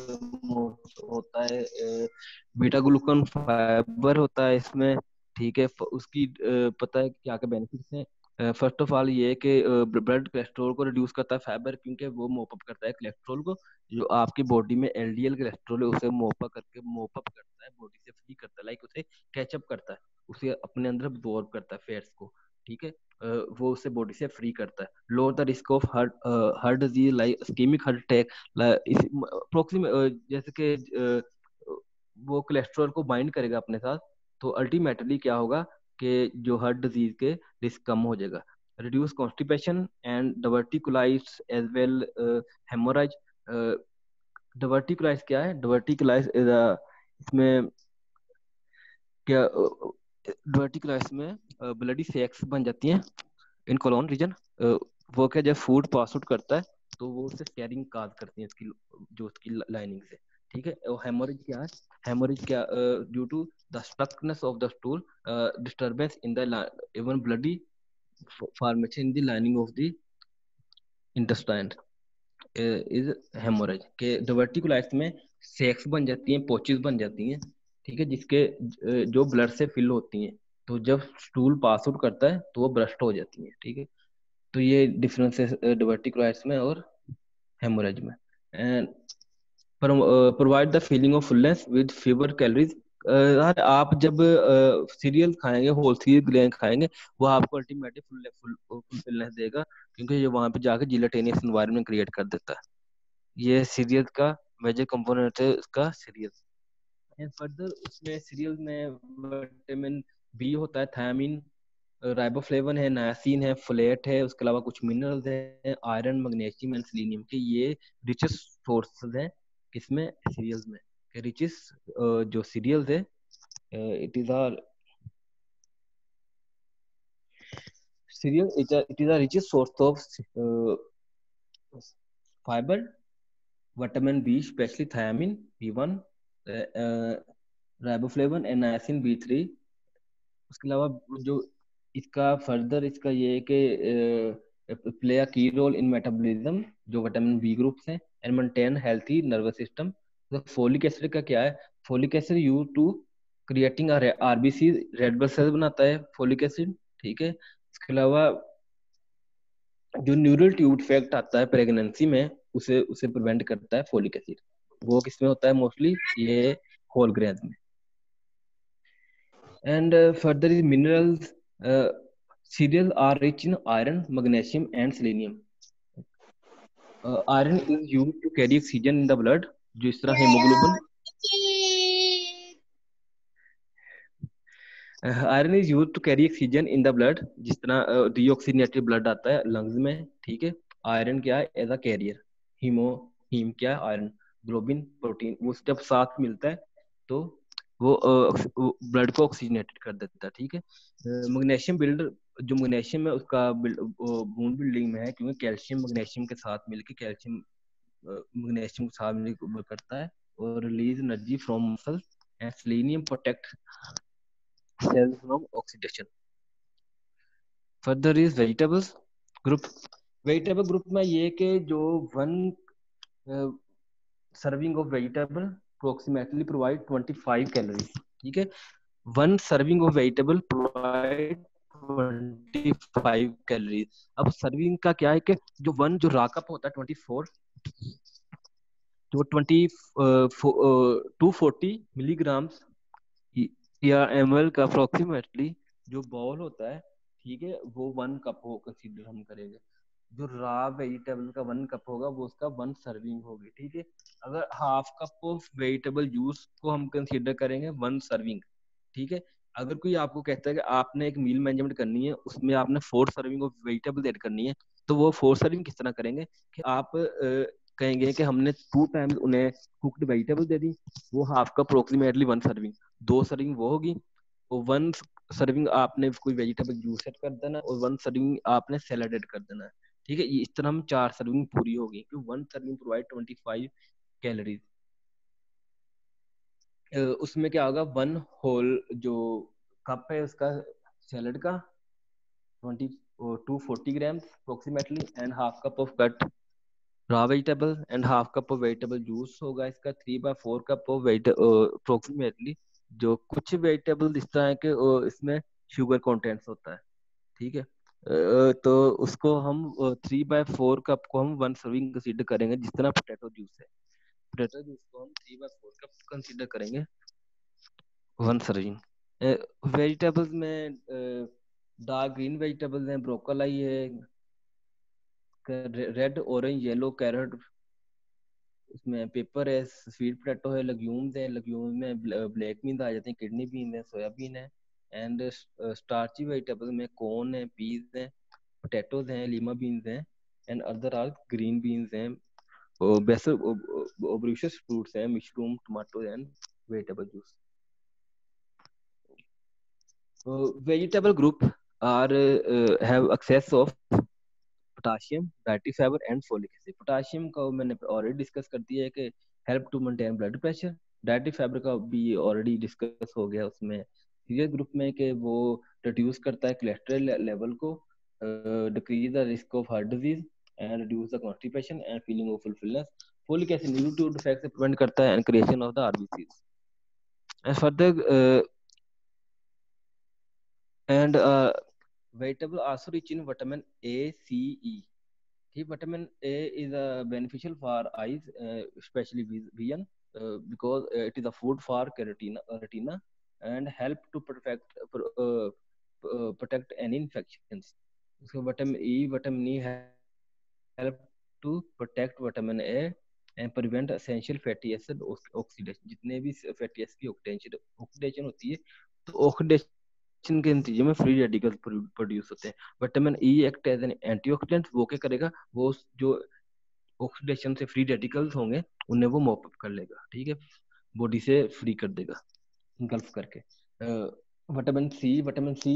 Speaker 2: होता है बीटा ग्लूकन फाइबर होता है इसमें, ठीक है। उसकी पता है क्या क्या बेनिफिट्स हैं। फर्स्ट ऑफ ऑल ये कि ब्लड कोलेस्ट्रॉल को रिड्यूस करता है फाइबर, क्योंकि वो मोप अप करता है कोलेस्ट्रॉल को, जो आपकी बॉडी में एलडीएल कोलेस्ट्रॉल है उसे मोप अप करके मोप अप करता है, बॉडी से फ्री करता है, लाइक उसे कैचअप करता है, उसे अपने अंदर अब्सॉर्ब करता है फैट्स को, ठीक है। वो उसे बॉडी से फ्री करता है। Lower the risk of heart heart disease like ischaemic heart attack, approximate जैसे कि वो कोलेस्ट्रॉल को बाइंड करेगा अपने साथ, तो अल्टीमेटली क्या होगा कि जो हार्ट डिजीज के रिस्क कम हो जाएगा। Reduce constipation and diverticulitis as well haemorrhage. Diverticulitis क्या है? डायवर्टिकुलाइटिस इसमें क्या डायवर्टिकुलाइटिस में ब्लडी सैक्स बन जाती हैं इन कोलोन रीजन। वो क्या जब फूड पास आउट करता है तो वो उससे शेयरिंग काज करती है इसकी जो उसकी लाइनिंग से, ठीक है। और हेमोरेज क्या है? हेमोरेज क्या due to the stuckness of the stool, disturbance in the even bloody formation in the lining of the intestine is haemorrhage. के डायवर्टिकुलाइटिस में सैक्स बन जाती हैं, पोचेस बन जाती हैं, ठीक है, जिसके जो ब्लड से फिल होती हैं, तो जब स्टूल पास आउट करता है तो वो ब्रस्ट हो जाती है, ठीक है। तो ये डिफरेंस है डायवर्टिकुलाइटिस में और हेमोरेज में। And provide the feeling of fullness with fever calories. आप जब सीरियल uh, खाएंगे, होल सीरियल ग्रेन खाएंगे, वो आपको अल्टीमेटली फुल फुलनेस देगा, क्योंकि ये वहां पे जाके जिलेटेनियस एनवायरनमेंट क्रिएट कर देता है। ये सीरियल का मेजर कंपोनेंट है उसका सीरियल। एंड फर्दर उसमें सीरियल में विटामिन बी होता है, थायमिन, राइबोफ्लेविन है, नायासिन है, फोलेट है, उसके अलावा कुछ मिनरल्स हैं, आयरन, मैग्नीशियम एंड सेलेनियम के। ये रिचेस्ट सोर्सेज हैं किसमें? सीरियल्स में। रिचेस्ट जो सीरियल्स है it is are cereal it is a richest source of fibre, vitamin B specially thiamine B one, riboflavin and niacin B three. उसके अलावा जो इसका फर्दर इसका ये है कि play a key role in metabolism जो विटामिन बी ग्रुप्स हैं and maintain healthy nervous system. तो फोलिक एसिड का क्या है, folic acid use to creating RBC red blood cell बनाता है फोलिक एसिड, ठीक है। इसके अलावा जो न्यूरल ट्यूब इफेक्ट आता है प्रेगनेंसी में उसे उसे प्रिवेंट करता है फोलिक एसिड। वो किसमें होता है मोस्टली, ये होल ग्रेन्स में। And further is minerals, cereals are rich in iron, magnesium and selenium. uh, iron is used to carry oxygen in the blood, जिस तरह hemoglobin iron is use to carry oxygen in the blood, जिस तरह deoxygenated blood आता है lungs में, ठीक है। Iron क्या है as a carrier, haemo haem क्या है आयरन, ग्लोबिन प्रोटीन, वो जब साथ मिलता है तो वो ब्लड को ऑक्सीजनेटेड कर देता है, ठीक है। मैग्नीशियम बिल्डर, जो मैग्नीशियम है उसका बोन बिल्डिंग में है, क्योंकि कैल्शियम मैग्नीशियम के साथ मिलकर कैल्शियम मैग्नीशियम के साथ मिलकर करता है और release energy from muscles and selenium protect cells from oxidation. Further is vegetables group. Vegetable group में ये कि जो one uh, serving of vegetable approximately provide twenty-five calories, ठीक है। One serving of vegetable provide twenty-five calories. अब serving का क्या है कि जो one जो raw cup होता है twenty-four जो twenty two forty milligrams या एमएल का अप्रोक्सीमेटली जो बॉल होता है, ठीक है, वो वन कप हो कंसीडर हम करेंगे। जो रॉ वेजिटेबल का वन कप होगा वो उसका वन सर्विंग होगी, ठीक है। अगर half cup of vegetable juice को हम कंसीडर करेंगे वन सर्विंग, ठीक है। अगर कोई आपको कहता है कि आपने एक मील मैनेजमेंट करनी है, उसमें आपने four serving of vegetable add करनी है, तो वो फोर सर्विंग किस तरह करेंगे कि आप आ, कहेंगे कि हमने टू टाइम्स उन्हें कुक्ड वेजिटेबल दे दी, वो half cup approximately one serving, दो सर्विंग वो होगी, और वन सर्विंग आपने कोई वेजिटेबल जूस ऐड कर देना और वन सर्विंग आपने सैलेड ऐड कर देना है, ठीक है। इस तरह हम चार सर्विंग पूरी होगी, क्योंकि one serving provide twenty five calories. उसमें क्या होगा, वन होल जो कप है उसका सैलेड का twenty to forty gram approximately and half cup of cut raw vegetable and half cup of vegetable juice होगा इसका three by four cup of approximately. जो कुछ वेजिटेबल इस तरह है कि इसमें शुगर कंटेंट्स होता है, ठीक है, तो उसको हम थ्री बाय फोर कप को हम वन सर्विंग कंसीडर करेंगे। जिस तरह पोटैटो जूस है, पोटैटो जूस को हम three by four cup consider करेंगे वन सर्विंग। वेजिटेबल्स में डार्क ग्रीन वेजिटेबल्स हैं, ब्रोकली है, रेड ऑरेंज येलो कैरेट, उसमें पेपर है, स्वीट पोटैटो है, लेग्यूम्स है, लेग्यूम में ब्लैक बीन्स आ जाते हैं, किडनी बीन है, सोयाबीन है, एंड स्टार्ची वेजिटेबल में कॉर्न है, पीज है, पोटैटोज हैं, लीमा बीन्स हैं, and other are green beans हैं, ब्रूशस फ्रूट्स हैं, mushroom, tomato and vegetable juice. Vegetable group are have access of potassium, dietary fibre and folic acid. Potassium का मैंने already discuss कर दिया है कि help to maintain blood pressure. Dietary fibre का भी ऑलरेडी डिस्कस हो गया उसमें सीरियल ग्रुप में कि वो रिड्यूस करता है कोलेस्ट्रॉल लेवल को, decrease the risk of heart disease and reduce the constipation and feeling of fulfilness. Folic acid nutrient effect से प्रिवेंट करता है and creation of the RBCs. And further and vegetable also rich in vitamin A, C, E. Okay, vitamin A is uh, beneficial for eyes, uh, especially vision, uh, because uh, it is a food for retina, uh, retina and help to protect uh, uh, protect any infections. So vitamin E, vitamin E help to protect vitamin A and prevent essential fatty acid oxidation. जितने भी fatty acid की oxidation oxidation होती है, तो oxidation के नतीजे में free radicals produce होते हैं। Vitamin E act as an antioxidant, वो क्या करेगा, वो जो ऑक्सीडेशन से फ्री रेडिकल्स होंगे उन्हें वो मॉप अप कर लेगा, ठीक है, बॉडी से फ्री कर देगा इंगल्फ करके। Vitamin C, vitamin C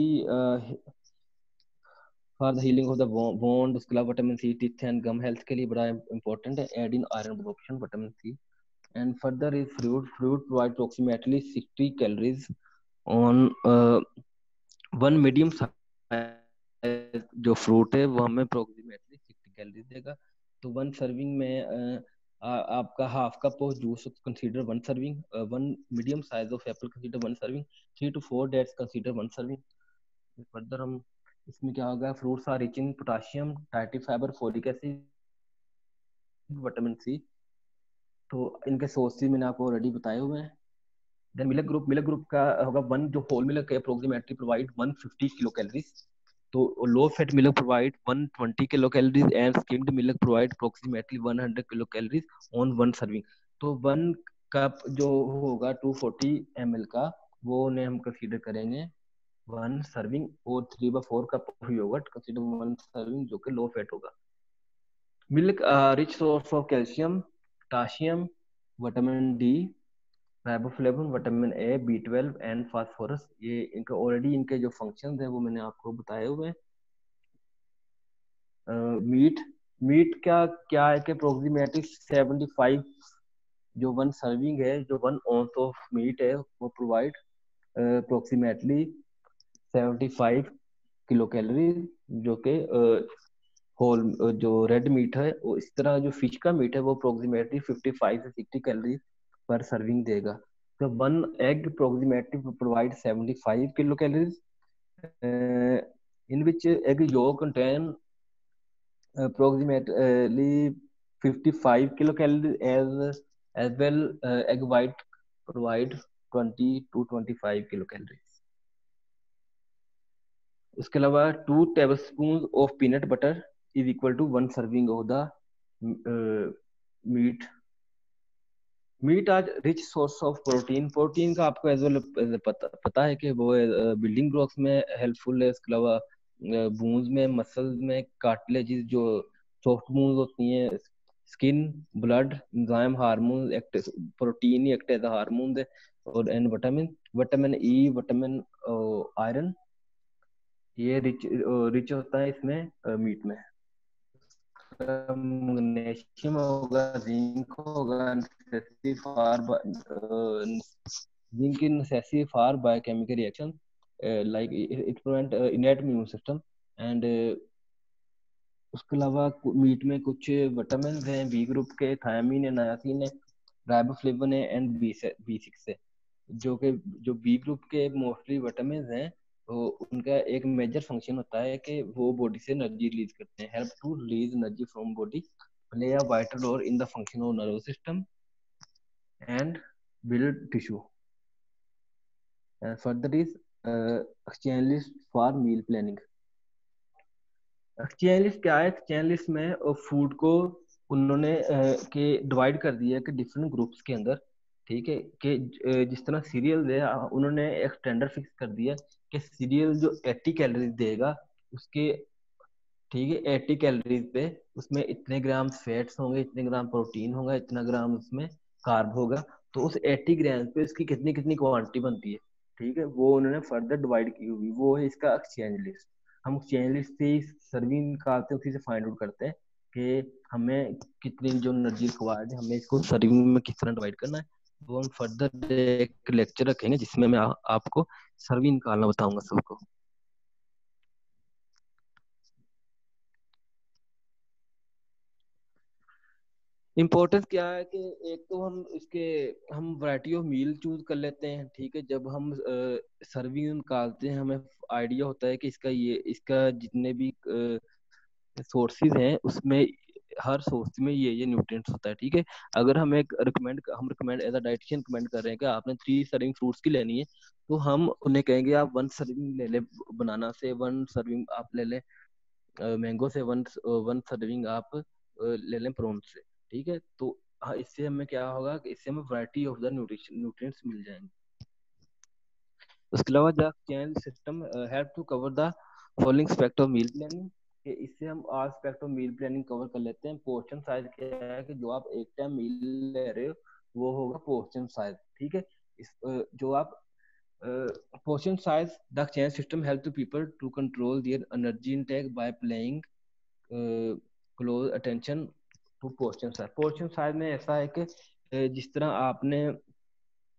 Speaker 2: for the healing of the bone, उसके अलावा vitamin C teeth and gum health के लिए बड़ा इंपॉर्टेंट है, aid in iron absorption vitamin C. And further is fruit, fruit provide approximately sixty calories on uh, one medium जो fruit है वो हमें अप्रोक्सीमेटली सिक्सटी कैलोरी देगा। तो वन सर्विंग में uh, आ, आपका half cup of juice consider one serving, one medium size of apple consider one serving, three to four dates consider one serving. Further हम इसमें क्या होगा, fruits are rich in potassium, dietary fibre, folic acid, vitamin C. तो इनके sources मैंने आपको already बताए हुए हैं। Then milk group, milk group का होगा वन, जो होल मिल्क है approximately provide one fifty kilo calories. तो low fat milk provide one twenty kilo calories and skimmed milk provide approximately one hundred kilo calories on one serving. तो one cup जो होगा to forty M L का, वो उन्हें हम consider करेंगे one serving, और three by four cup of yogurt consider one serving, जो कि लो फैट होगा। Milk rich source of calcium, potassium, vitamin D, riboflavin, vitamin A, B twelve and phosphorus. ये इनके ऑलरेडी इनके जो फंक्शंस हैं वो मैंने आपको बताए हुए हैं। मीट मीट क्या क्या है कि अप्रोक्सीमेटली सेवेंटी फाइव, जो वन सर्विंग है, जो वन ऑunce ऑफ मीट है वो provide approximately seventy five kilo calorie, जो कि होल जो रेड मीट है, वो इस तरह जो फिश का मीट है वो अप्रोक्सीमेटली फिफ्टी फाइव से सिक्सटी कैलोरी पर सर्विंग देगा। तो one egg approximately provide seventy five kilo calories, in which egg yolk contain approximately fifty-five kilo calories, as as well uh, egg white provide twenty to twenty-five kilo calories. उसके अलावा two tablespoon of peanut butter is equal to one serving of the meat. Meat as rich source of protein, protein का आपको as well पता पता है कि वो building blocks में हेल्पफुल है। इसके अलावा बोन्स में, मसल्स में, कार्टिलेजेस जो सॉफ्ट बोन्स होती हैं, skin, blood, enzyme, hormone act, protein ही एक्ट एज हार्मोन है, और and vitamin, vitamin E, vitamin iron, ये रिच रिच होता है इसमें मीट में। मैग्नीशियम होगा, जिंक होगा, necessary for zinc in necessary for biochemical reaction like it prevent innate immune system. And उसके अलावा मीट में कुछ विटामिन हैं बी ग्रुप के, थायमीन है, नायासिन है, राइबोफ्लेविन है एंड बी बी सिक्स है। जो कि जो बी ग्रुप के मोस्टली विटामिन हैं, तो उनका एक मेजर फंक्शन होता है कि वो बॉडी से एनर्जी रिलीज करते हैं, help to release energy from body, play a vital role in the function of nervous system and build tissue. Further is exchange list for meal planning. Exchange list क्या है? Exchange list में food को उन्होंने uh, के divide कर दिया है कि डिफरेंट ग्रुप्स के अंदर, ठीक है, कि जिस तरह सीरियल है उन्होंने एक स्टैंडर्ड फिक्स कर दिया कि सीरियल जो अस्सी कैलोरीज देगा उसके, ठीक है, अस्सी कैलोरीज पे उसमें इतने ग्राम फैट्स होंगे, इतने ग्राम प्रोटीन होगा, इतना ग्राम उसमें कार्ब होगा। तो उस अस्सी ग्राम पे उसकी कितनी कितनी क्वांटिटी बनती है, ठीक है, वो उन्होंने फर्दर डिवाइड की हुई, वो है इसका एक्सचेंज लिस्ट। हम एक्सचेंज लिस्ट से सर्विंग निकालते हैं, उसी से फाइंड आउट करते हैं कि हमें कितनी जो एनर्जी रिक्वायर्ड है, हमें इसको सर्विंग में किस तरह डिवाइड करना है। वो हम फर्दर एक लेक्चर रखेंगे जिसमें मैं आ, आपको सर्विंग निकालना बताऊंगा सबको। इम्पोर्टेंस क्या है कि एक तो हम इसके हम वैरायटी ऑफ मील चूज कर लेते हैं, ठीक है। जब हम सर्विंग निकालते हैं हमें आइडिया होता है कि इसका ये इसका जितने भी सोर्सेज हैं उसमें हर सोर्स में ये ये न्यूट्रिएंट्स होता है, ठीक है। अगर हम एक रिकमेंड हम recommend as a dietitian recommend कर रहे हैं कि आपने थ्री सर्विंग फ्रूट्स की लेनी है, तो हम उन्हें कहेंगे आप वन सर्विंग ले ले बनाना से, वन सर्विंग आप ले लें मैंगो से, वन वन सर्विंग आप ले लें प्रोन से, ठीक है। तो हाँ, इससे हमें क्या होगा कि इससे हमें variety of the nutrition nutrients मिल जाएंगे। उसके अलावा the channel system help to cover the following aspect of meal planning, कि इससे हम all aspect of meal planning कवर कर लेते हैं। पोर्शन साइज क्या है कि जो आप एक टाइम मील ले रहे हो वो होगा पोर्शन साइज, ठीक है। इस जो आप portion size, the channel system help to people to control their energy intake by playing close attention to portion size. Portion size में ऐसा है कि जिस तरह आपने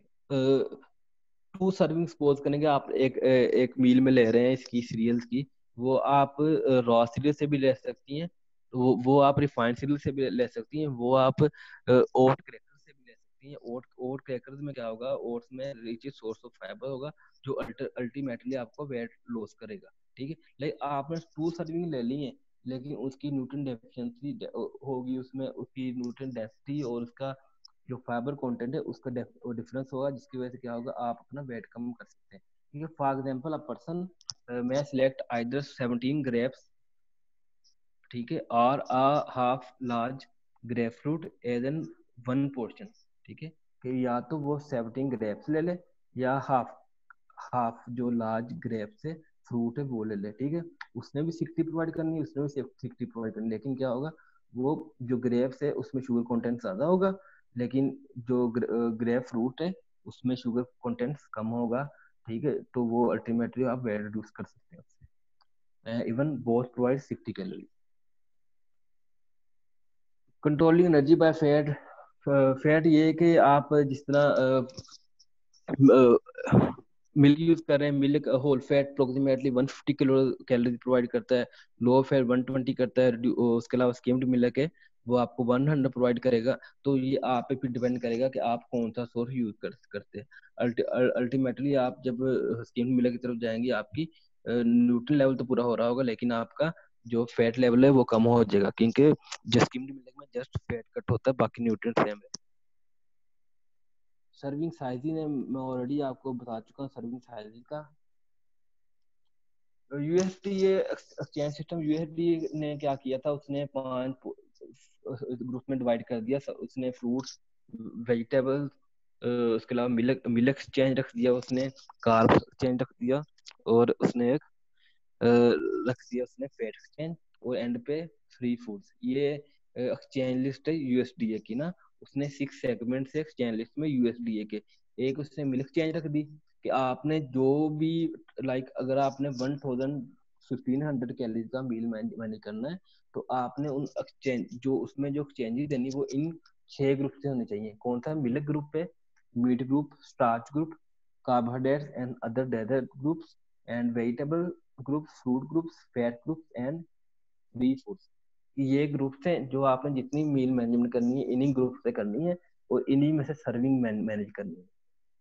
Speaker 2: टू सर्विंग सपोज करेंगे, आप एक एक मील में ले रहे हैं इसकी सीरियल्स की, वो आप रॉ सीरियल से भी ले सकती हैं, वो वो आप रिफाइंड सीरियल से भी ले सकती हैं, वो आप ओट क्रैकर से भी ले सकती हैं। ओट ओट क्रैकर्स में क्या होगा, ओट्स में रिच सोर्स ऑफ फाइबर होगा जो अल्टीमेटली आपको वेट लॉस करेगा। ठीक है, लेकिन आपने टू सर्विंग ले ली है, लेकिन उसकी न्यूट्रिएंट डेफिशिएंसी होगी, उसमें उसकी न्यूट्रिएंट डेंसिटी और उसका जो फाइबर कंटेंट है उसका डिफरेंस होगा, जिसकी वजह से क्या होगा, आप अपना वेट कम कर सकते हैं। ठीक है, for example a person may select either seventeen grapes, ठीक है, और a half large grapefruit as in one portion। ठीक है, कि या तो वो सेवनटीन ग्रेप्स ले ले या हाफ हाफ जो लार्ज ग्रेप्स है फ्रूट है वो ले ले। ठीक है, उसने भी सिक्सटी प्रोवाइड करनी है, उसने भी सिक्सटी प्रोवाइड करनी है, लेकिन क्या होगा, वो जो ग्रेप्स है उसमें शुगर कंटेंट ज्यादा होगा, लेकिन जो ग्रेप फ्रूट है उसमें शुगर कंटेंट कम होगा। ठीक है, तो वो अल्टीमेटली आप वेट रिड्यूस कर सकते हैं उससे। Even both provide sixty calorie. Controlling energy by fat, fat ये है कि आप जिस तरह मिल्क यूज कर रहे हैं, milk whole fat approximately one fifty kilo calorie provide करता है, लो फैट वन ट्वेंटी करता है, उसके अलावा स्किम्ड मिल्क है वो आपको वन हंड्रेड प्रोवाइड करेगा। तो ये आप पे फिर डिपेंड करेगा कि आप कौन सा सोर्स यूज कर करते हैं। अल्टीमेटली आप जब स्किम्ड मिल्क की तरफ जाएंगे, आपकी न्यूट्रिएंट लेवल तो पूरा हो रहा होगा, लेकिन आपका जो फैट लेवल है वो कम हो जाएगा, क्योंकि जो स्किम्ड मिल्क में जस्ट फैट कट होता है, बाकी न्यूट्रिएंट सेम है। सर्विंग साइज ने मैं ऑलरेडी आपको बता चुका हूँ सर्विंग साइज का। यूएसडी ये एक्सचेंज सिस्टम, यूएसडी ने क्या किया था, उसने पांच ग्रुप में डिवाइड कर दिया। उसने फ्रूट्स, वेजिटेबल्स, उसके अलावा मिल्क मिल्क एक्सचेंज रख दिया, उसने कार्ब एक्सचेंज रख दिया, और उसने एक रख दिया उसने फैट एक्सचेंज, और एंड पे फ्री फूड्स। ये एक्सचेंज लिस्ट है यूएसडीए की ना, उसने सिक्स सेगमेंट से एक्सचेंज लिस्ट में यूएसडीए के एक उसने मिल्क एक्सचेंज रख दी कि आपने जो भी लाइक अगर आपने one thousand fifteen hundred calories का मील मैनेज करना है, तो आपने उन एक्सचेंज जो उसमें जो एक्सचेंजेस देनी वो इन छह ग्रुप से होने चाहिए। कौन सा? मिल्क ग्रुप पे, meat group, starch group, carbohydrates and other dessert groups, and vegetable group, fruit groups, fat groups and free foods. ये ग्रुप्स हैं जो आपने जितनी मील मैनेजमेंट करनी है इन्हीं ग्रुप से करनी है, और इन्हीं में से सर्विंग मैनेज करनी है।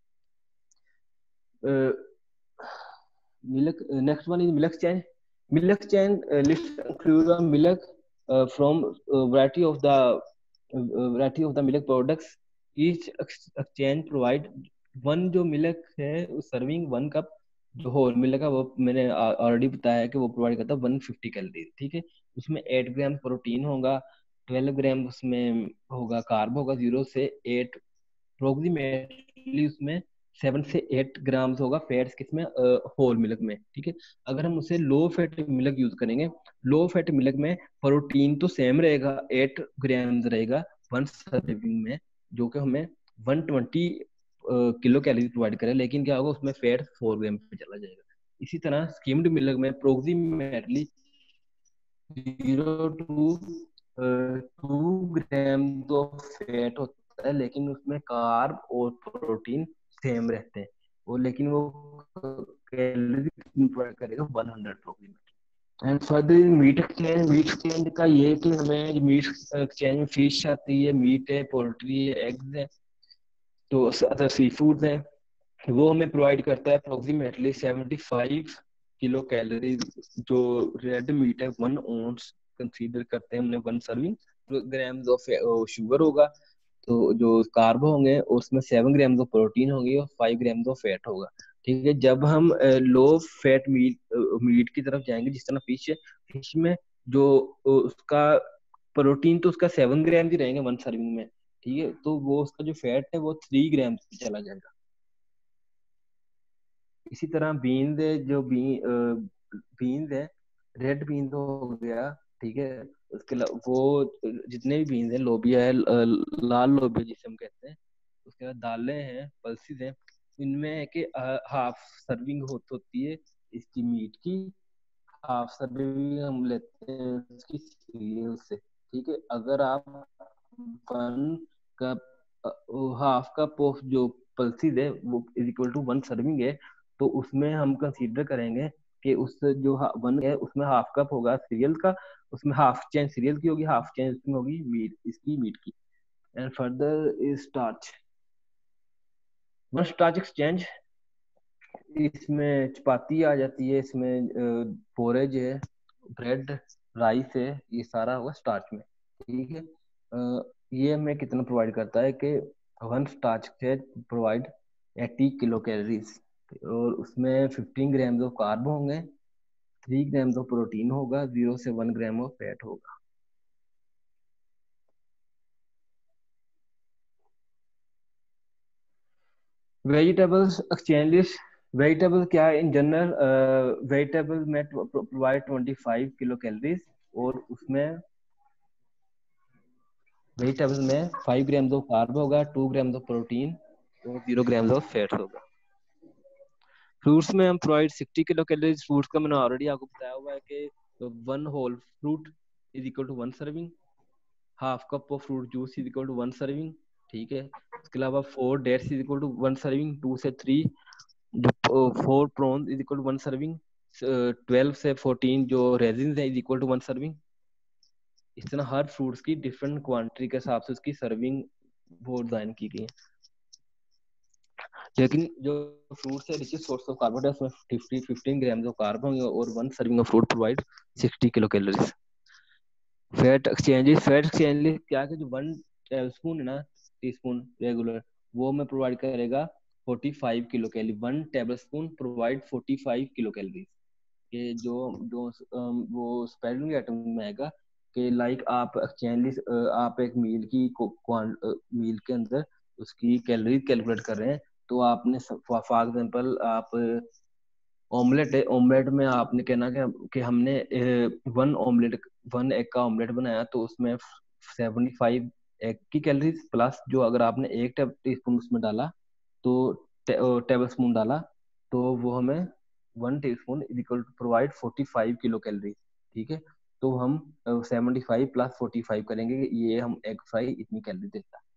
Speaker 2: Milk, next one is milk change. Milk change list include milk from variety of the variety of the milk products. Each exchange provide one जो मिल्क है सर्विंग वन कप जो होल मिल्क का, वो मैंने already बताया कि वो provide करता है वन फिफ्टी कैलोरी। ठीक है, उसमें एट ग्राम प्रोटीन होगा, ट्वेल्व ग्राम उसमें होगा कार्ब होगा, जीरो से एट अप्रोक्सीमेटली उसमें सेवन से एट ग्राम्स होगा फैट्स किसमें, होल मिल्क में। ठीक है, अगर हम उसे लो फैट मिल्क यूज करेंगे, लो फैट मिल्क में प्रोटीन तो सेम रहेगा, एट ग्राम्स रहेगा वन सर्विंग में, जो कि हमें one twenty kilo calorie provide करे, लेकिन क्या होगा उसमें फैट फोर ग्राम पे चला जाएगा। इसी तरह स्किम्ड मिल्क में approximately zero two two gram तो फैट होता है, लेकिन उसमें कार्ब और प्रोटीन सेम रहते हैं, वो लेकिन वो कैलोरी प्रोवाइड करेगा one hundred protein. And further meat exchange, meat exchange का ये है कि हमें मीट एक्सचेंज में फिश आती है, मीट है, पोल्ट्री है, एग्स है, तो अदर सी फूड है, वो हमें प्रोवाइड करता है approximately seventy five kilo calorie. जो रेड मीट है वन ओंस कंसीडर करते हैं हमने one serving, grams of sugar होगा, तो जो कार्ब होंगे उसमें सेवन ग्राम ऑफ प्रोटीन होंगे और फाइव ग्राम ऑफ फैट होगा। ठीक है, जब हम लो फैट मीट मीट की तरफ जाएंगे, जिस तरह फिश है, फिश में जो उसका प्रोटीन तो उसका सेवन ग्राम ही रहेंगे वन सर्विंग में। ठीक है, तो वो उसका जो फैट है वो थ्री ग्राम पे चला जाएगा। इसी तरह बीन्स है, जो बी बीन्स है, रेड बीन तो हो गया, ठीक है, उसके अलावा वो जितने भी बीन्स हैं, लोबिया है, लाल लोबिया जिसे हम कहते हैं, उसके बाद दालें हैं, पल्सेस हैं, इनमें है कि हाफ सर्विंग हो, होती है इसकी मीट की, हाफ सर्विंग हम लेते हैं उसकी सीरियल से। ठीक है, अगर आप one cup half cup of जो पल्सेस है वो is equal to one serving है, तो उसमें हम कंसीडर करेंगे कि उस जो वन है उसमें हाफ कप होगा सीरियल का, उसमें हाफ चेंज सीरियल की होगी, हाफ चेंज उसमें होगी मीट, इसकी मीट की। And further is starch, one starch exchange, इसमें चपाती आ जाती है, इसमें पोरेज है, ब्रेड, राइस है, ये सारा होगा स्टार्च में, ठीक है। अ, ये हमें कितना प्रोवाइड करता है कि वन स्टार्च से प्रोवाइड एटी किलो कैलोरीज, और उसमें फिफ्टीन ग्राम ऑफ कार्ब होंगे, थ्री ग्राम ऑफ प्रोटीन होगा, जीरो से वन ग्राम ऑफ फैट होगा। वेजिटेबल्स एक्सचेंज लिस्ट, वेजिटेबल क्या है इन जनरल, वेजिटेबल में provide twenty five kilo calories, और उसमें वेजिटेबल्स में फाइव ग्राम ऑफ कार्ब होगा, टू ग्राम ऑफ प्रोटीन और जीरो ग्राम ऑफ फैट होगा। फ्रूट्स में हम provide sixty kilo calories, fruits का मैंने ऑलरेडी आपको बताया हुआ है कि one whole fruit is equal to one serving, half cup of fruit juice is equal to one serving, ठीक है। उसके अलावा four dates is equal to one serving, two से three four prawns is equal to one serving, twelve से fourteen जो raisin है is equal to one serving. इस तरह हर फ्रूट्स की डिफरेंट क्वांटिटी के हिसाब से उसकी सर्विंग वो डिजाइन की गई है। लेकिन जो फ्रूट से रिचेस्ट सोर्स ऑफ कार्बोहाइड्रेट उसमें fifty fifteen gram of carb होंगे, और one serving of fruit provide sixty kilo calories. Fat exchanges, fat exchange क्या है, जो वन टेबलस्पून है ना, टीस्पून रेगुलर, वो में प्रोवाइड करेगा forty five kilo calorie, one tablespoon provide forty five kilo calorie. ये जो जो अम, वो स्पेलिंग आइटम में आएगा कि लाइक आप एक्सचेंज आप एक मील की मील के अंदर उसकी कैलोरी कैलकुलेट कर रहे हैं, तो आपने फॉर एग्जांपल आप ऑमलेट है, ऑमलेट में आपने कहना कि, कि हमने वन ऑमलेट वन एग का ऑमलेट बनाया, तो उसमें सेवेंटी फाइव एग की कैलोरीज प्लस जो अगर आपने एक टी स्पून उसमें डाला तो टेबल स्पून डाला, तो वो हमें one teaspoon is equal to provide forty five kilo calorie, ठीक है। तो हम seventy five plus forty five करेंगे, ये हम एग फ्राई इतनी कैलोरी देता है।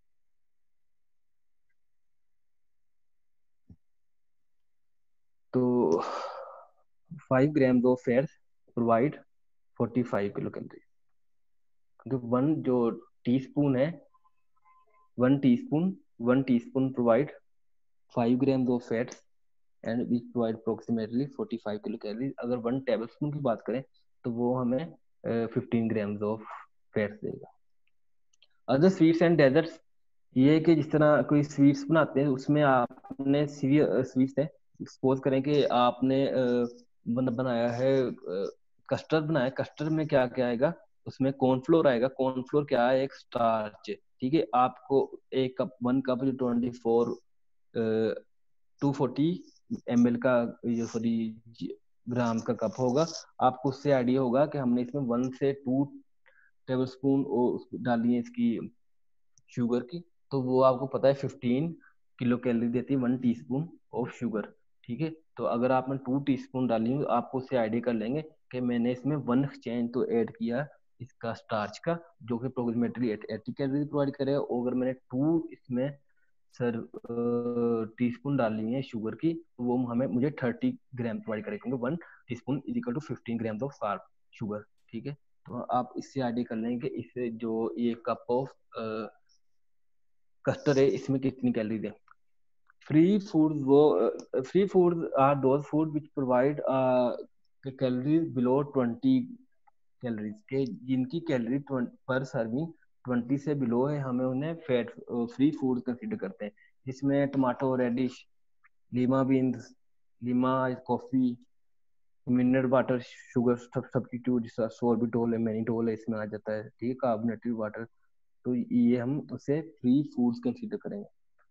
Speaker 2: तो five gram of fats provide forty five kilo calorie. तो वन जो टीस्पून है, one teaspoon one teaspoon provide five gram of fats and which provide approximately forty five kilo calorie. अगर one tablespoon की बात करें तो वो हमें फिफ्टीन ग्राम ऑफ फैट्स देगा। अदर स्वीट्स एंड डेजर्ट्स, ये कि जिस तरह कोई स्वीट्स बनाते हैं उसमें आपने स्वीट्स है, सपोज करें कि आपने बन, बनाया है कस्टर्ड बनाया, कस्टर्ड में क्या क्या आएगा, उसमें कॉर्नफ्लोर आएगा, कॉर्नफ्लोर क्या है, एक स्टार्च, ठीक है। आपको एक कप वन कप जो twenty four two forty M L का ये सॉरी ग्राम का कप होगा, आपको उससे आइडिया होगा कि हमने इसमें वन से टू टेबल स्पून डाली है इसकी शुगर की, तो वो आपको पता है फिफ्टीन किलो कैलोरी देती है वन टीस्पून ऑफ शुगर, ठीक है। तो अगर आपने टू टीस्पून डाली तो आपको उससे आइडिया कर लेंगे कि मैंने इसमें वन एक्सचेंज तो ऐड किया इसका स्टार्च का, जो कि अप्रोक्सीमेटली एटी कैलोरी प्रोवाइड करेगा। और अगर मैंने टू इसमें सर टीस्पून डालनी है शुगर की, तो वो हमें मुझे थर्टी ग्राम प्रोवाइड करेगा, क्योंकि one teaspoon is equal to fifteen gram of carb sugar, ठीक है। तो आप इससे आइडिया कर लेंगे कि इससे जो ये कप ऑफ कस्टर्ड है इसमें कितनी कैलोरीज है। फ्री फूड वो free food are those food which provide calories below twenty calories के, जिनकी कैलोरी पर सर्विंग ट्वेंटी से बिलो है, हमें उन्हें फैट फ्री फूड कंसीडर करते हैं। जिसमें tomato radish, lima beans, lima coffee, mineral water, sugar substitute जैसा सोर्बिटोल है, मैनिटोल है, इसमें आ जाता है, ठीक है, कार्बोनेटेड वाटर। तो ये हम उसे फ्री फूड्स कंसीडर करेंगे।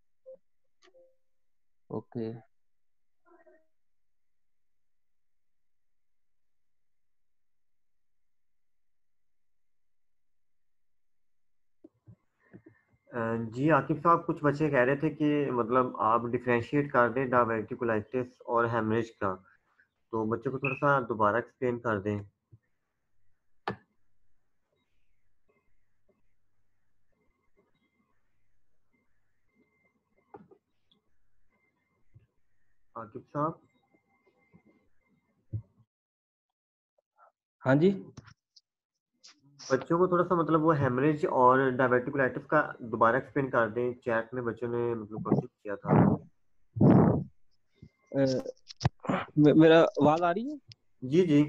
Speaker 2: Okay okay.
Speaker 1: जी आकिब साहब, कुछ बच्चे कह रहे थे कि मतलब आप डिफरेंशिएट कर दें डायवर्टिकुलाइटिस और हेमरेज का, तो बच्चों को थोड़ा सा दोबारा एक्सप्लेन कर दें। आकिब साहब।
Speaker 2: हाँ जी,
Speaker 1: बच्चों को थोड़ा सा मतलब वो हेमरेज और डायवर्टिकुलाइटिस का दोबारा एक्सप्लेन कर दें, चैट में बच्चों ने मतलब क्वेश्चन किया था।
Speaker 2: अ, मे- मेरा आवाज आ रही है?
Speaker 1: जी जी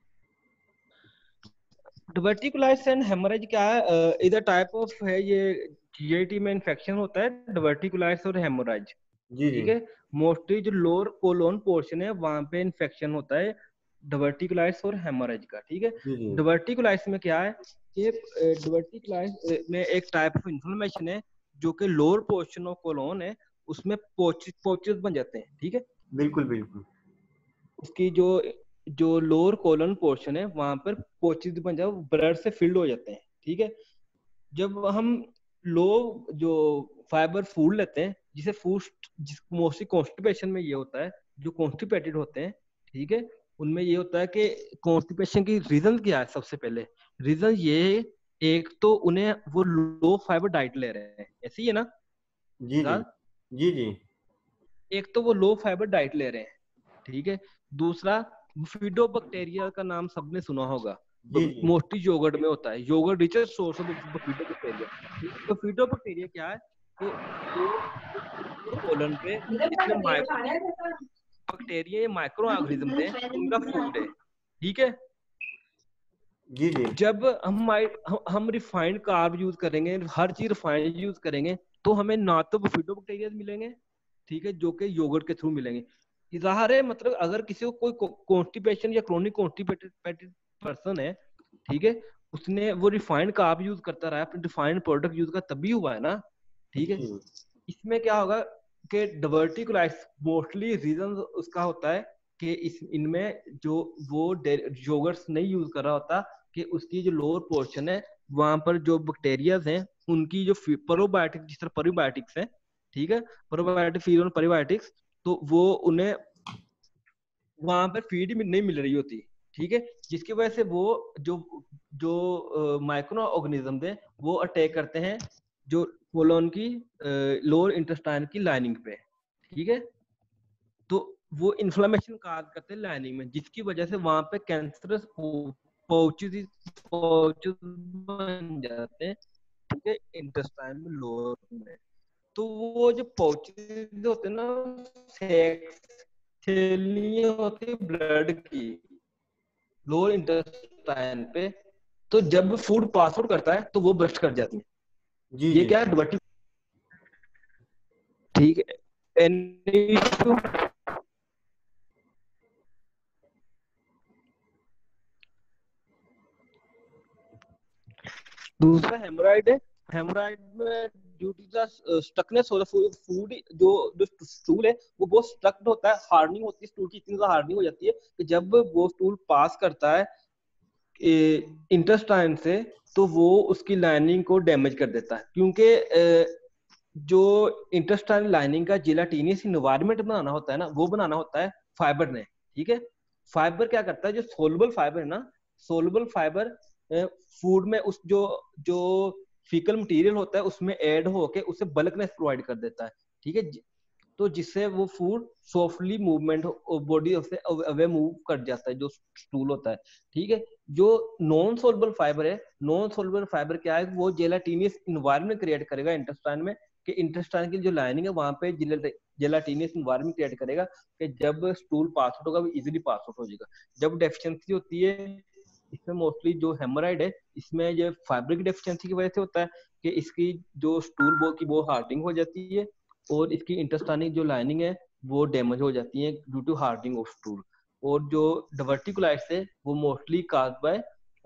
Speaker 2: डिवर्टिकुलाइटिस एंड हेमरेज क्या है? इधर टाइप ऑफ है ये, जीआईटी में इन्फेक्शन होता है डिवर्टिकुलाइटिस और हेमोरेज।
Speaker 1: जी जी
Speaker 2: ठीक है, मोस्टली जो लोअर कोलोन पोर्शन है वहां पे इन्फेक्शन होता है डिवर्टिकुलाइटिस और हेमोरेज का। ठीक है,
Speaker 1: जी जी
Speaker 2: डिवर्टिकुलाइटिस में क्या है कि डिवर्टिकुलाइटिस में एक टाइप ऑफ इन्फ्लेमेशन है जो कि लोअर पोर्शन ऑफ कोलोन है, उसमें पोचेस पोचेस बन जाते हैं। ठीक है,
Speaker 1: बिल्कुल बिल्कुल
Speaker 2: उसकी जो जो लोअर कोलन पोर्शन है वहां पर पोचेस बन जाए, ब्लड से फिल्ड हो जाते हैं। ठीक है, जब हम लो जो फाइबर फूड लेते हैं, जिसे फूड जिस मोस्टली कॉन्स्टिपेशन में ये होता है, जो कॉन्स्टिपेटेड होते हैं, ठीक है, उनमें ये होता है कि कॉन्स्टिपेशन की रीजन क्या है? सबसे पहले रीजन ये है, एक तो उन्हें वो लो फाइबर डाइट ले रहे हैं, ऐसी है ना
Speaker 1: जी जी
Speaker 2: सिद्धार्थ?
Speaker 1: जी जी
Speaker 2: एक तो वो लो फाइबर डाइट ले रहे हैं, ठीक है। दूसरा, फिडो बैक्टीरिया का नाम सबने सुना होगा,
Speaker 1: जी जी
Speaker 2: मोस्टली योगर्ट में होता है, yogurt richest source of fido bacteria. तो फिडो बैक्टीरिया क्या है? तो वो कोलन पे जितने माइक्रो बैक्टीरिया या माइक्रो ऑर्गेनिज्म थे उनका फूड है। ठीक है,
Speaker 1: जी जी
Speaker 2: जब हम माइ- हम- हम रिफाइंड कार्ब यूज करेंगे, हर चीज रिफाइंड यूज करेंगे, तो हमें ना तो फिडो बैक्टीरिया मिलेंगे, ठीक है, जो कि योगर्ट के थ्रू मिलेंगे। ज़ाहिर है, मतलब अगर किसी को कोई कॉन्स्टिपेशन या क्रोनिक कॉन्स्टिपेटेड पर्सन है, ठीक है, उसने वो रिफाइंड कार्ब यूज करता रहा, अपने रिफाइंड प्रोडक्ट यूज कर, तभी हुआ है ना। ठीक है,
Speaker 1: जी
Speaker 2: इसमें क्या होगा कि डिवर्टिकुलाइटिस मोस्टली रीजन उसका होता है कि इस इनमें जो वो योगर्ट्स नहीं यूज कर रहा होता, कि उसकी जो लोअर पोर्शन है वहां पर जो बैक्टीरियाज हैं उनकी जो प्रोबायोटिक, जिस तरह प्रोबायोटिक्स है, ठीक है, प्रोबायोटिक फीड और प्रोबायोटिक्स, तो वो उन्हें वहां पर फीड नहीं मिल रही होती। ठीक है, जिसकी वजह से वो जो जो माइक्रो ऑर्गेनिज्म थे वो अटैक करते हैं जो कोलोन की लोअर इंटेस्टाइन की लाइनिंग पे। ठीक है, तो वो इन्फ्लेमेशन काज करते हैं लाइनिंग में, जिसकी वजह से वहां पे कैंसरस पाउचेस पाउचेस बन जाते हैं, ठीक है, इंटेस्टाइन में, लोअर में। तो वो जो पाउचेस होते हैं ना, सेक्स थैलियां होती है ब्लड की लोअर इंटेस्टाइन पे, तो जब फूड पास आउट करता है तो वो ब्रस्ट कर जाती है।
Speaker 1: जी
Speaker 2: ये
Speaker 1: जी
Speaker 2: क्या है? डिवर्टिक। ठीक है, एनी इशू? दूसरा हेमोराइड है। हेमोराइड में due to the stuckness of the food, जो जो स्टूल है वो बहुत स्टक्ड होता है, हार्डनिंग होती है स्टूल की, इतनी ज्यादा हार्डनिंग हो जाती है कि जब वो स्टूल पास करता है इंटेस्टाइन से, तो वो उसकी लाइनिंग को डैमेज कर देता है, क्योंकि जो इंटेस्टाइन लाइनिंग का जिलेटिनियस इन्वायरमेंट बनाना होता है ना, वो बनाना होता है फाइबर ने। ठीक है, फाइबर क्या करता है, जो सोलबल फाइबर है ना, सोलबल फाइबर फूड में उस जो जो फीकल मटेरियल होता है उसमें ऐड होके उसे बल्कनेस प्रोवाइड कर देता है। ठीक है, तो जिससे वो फूड सॉफ्टली मूवमेंट बॉडी से अवे मूव कर जाता है, जो स्टूल होता है। ठीक है, जो नॉन सोलबल फाइबर है, नॉन सोलबल फाइबर क्या है, वो जेलाटिनियस इन्वायरमेंट क्रिएट करेगा इंटेस्टाइन में, कि इंटेस्टाइन की जो लाइनिंग है वहां पे जेलाटिनियस इन्वायरमेंट क्रिएट करेगा कि जब स्टूल पास आउट होगा वो इजीली पास आउट हो जाएगा। जब डेफिशिएंसी होती है इसमें, मोस्टली जो हेमोराइड है इसमें ये फाइबर की डेफिशिएंसी की वजह से होता है कि इसकी जो स्टूल बो की वो हार्डिंग हो जाती है और इसकी इंटेस्टाइनिक जो लाइनिंग है वो डैमेज हो जाती है due to hardening of stool. और जो डिवर्टिकुलाइटिस है वो mostly caused by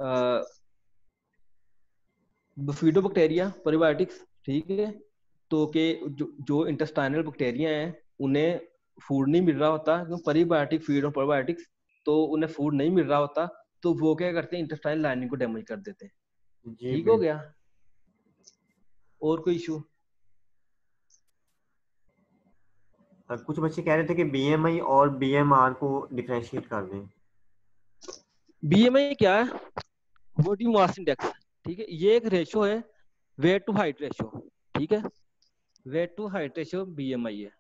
Speaker 2: bifidobacteria probiotics. ठीक है, तो के जो, जो इंटेस्टाइनल बैक्टीरिया हैं उन्हें फूड नहीं मिल रहा होता, क्योंकि प्रीबायोटिक फीड और प्रोबायोटिक्स, तो उन्हें फूड नहीं मिल रहा होता, तो वो क्या करते हैं, इंटेस्टाइनल लाइनिंग को डैमेज कर देते हैं।
Speaker 1: जी
Speaker 2: ठीक हो
Speaker 1: बिल्कुल।
Speaker 2: गया? और कोई इशू?
Speaker 1: कुछ बच्चे कह रहे थे कि बीएमआई और बीएमआर को डिफरेंशिएट कर दें।
Speaker 2: बीएमआई क्या है? Body mass index. ठीक है, ये एक रेशो है, वेट टू हाइट रेशो। ठीक है, weight to height ratio BMI है।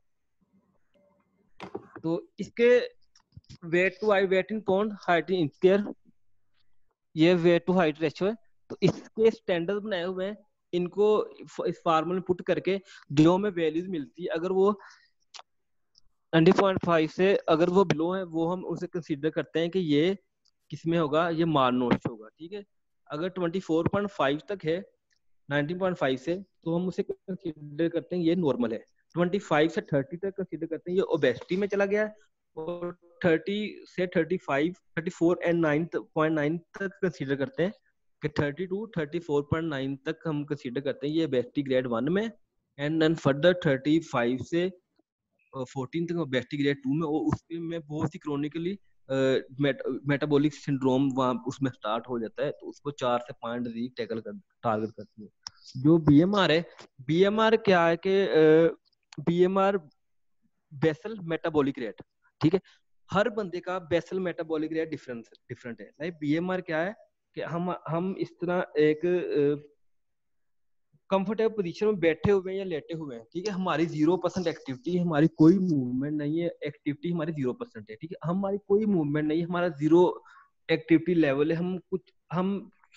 Speaker 2: तो इसके weight to I weight in pound, height in square, ये वेट टू हाइट रेशियो है। तो इसके स्टैंडर्ड बनाए हुए हैं, इनको इस फार्मूले में पुट करके जो हमें वैल्यूज मिलती है, अगर वो ट्वेंटी पॉइंट फाइव से अगर वो बिलो है, वो हम उसे कंसीडर करते हैं कि ये किसमें होगा, ये मालनोरिश होगा, ठीक है। अगर ट्वेंटी फोर पॉइंट फाइव तक है नाइनटीन पॉइंट फाइव से, तो हम उसे कंसीडर करते हैं ये नॉर्मल है। ट्वेंटी फाइव से थर्टी तक कंसीडर करते हैं ये ओबेसिटी में चला गया है, और थर्टी से thirty five, thirty four and nine point nine तक कंसीडर करते हैं कि thirty two thirty four point nine तक हम कंसीडर करते हैं ये ओबेसिटी ग्रेड वन में, and then further thirty five से फोर्टीन तक ओबेसिटी ग्रेड टू में, और उसके में बहुत ही क्रोनिकली मेटाबॉलिक सिंड्रोम वहाँ उसमें स्टार्ट हो जाता है, तो उसको चार से पांच डिजीज टैकल कर टारगेट करती है। जो बीएमआर है, बीएमआर क्या है कि बीएमआर बेसल मेटाबॉलिक रेट, ठीक है। हर बंदे का basal metabolic rate difference different है। लाइक बीएमआर क्या है कि हम हम इस तरह एक कंफर्टेबल पोजीशन में बैठे हुए हैं या लेटे हुए हैं, ठीक है। हमारी जीरो परसेंट एक्टिविटी, हमारी कोई मूवमेंट नहीं है, एक्टिविटी हमारी जीरो परसेंट है, ठीक है। हमारी कोई मूवमेंट नहीं है, हमारा जीरो एक्टिविटी लेवल है, हम कुछ हम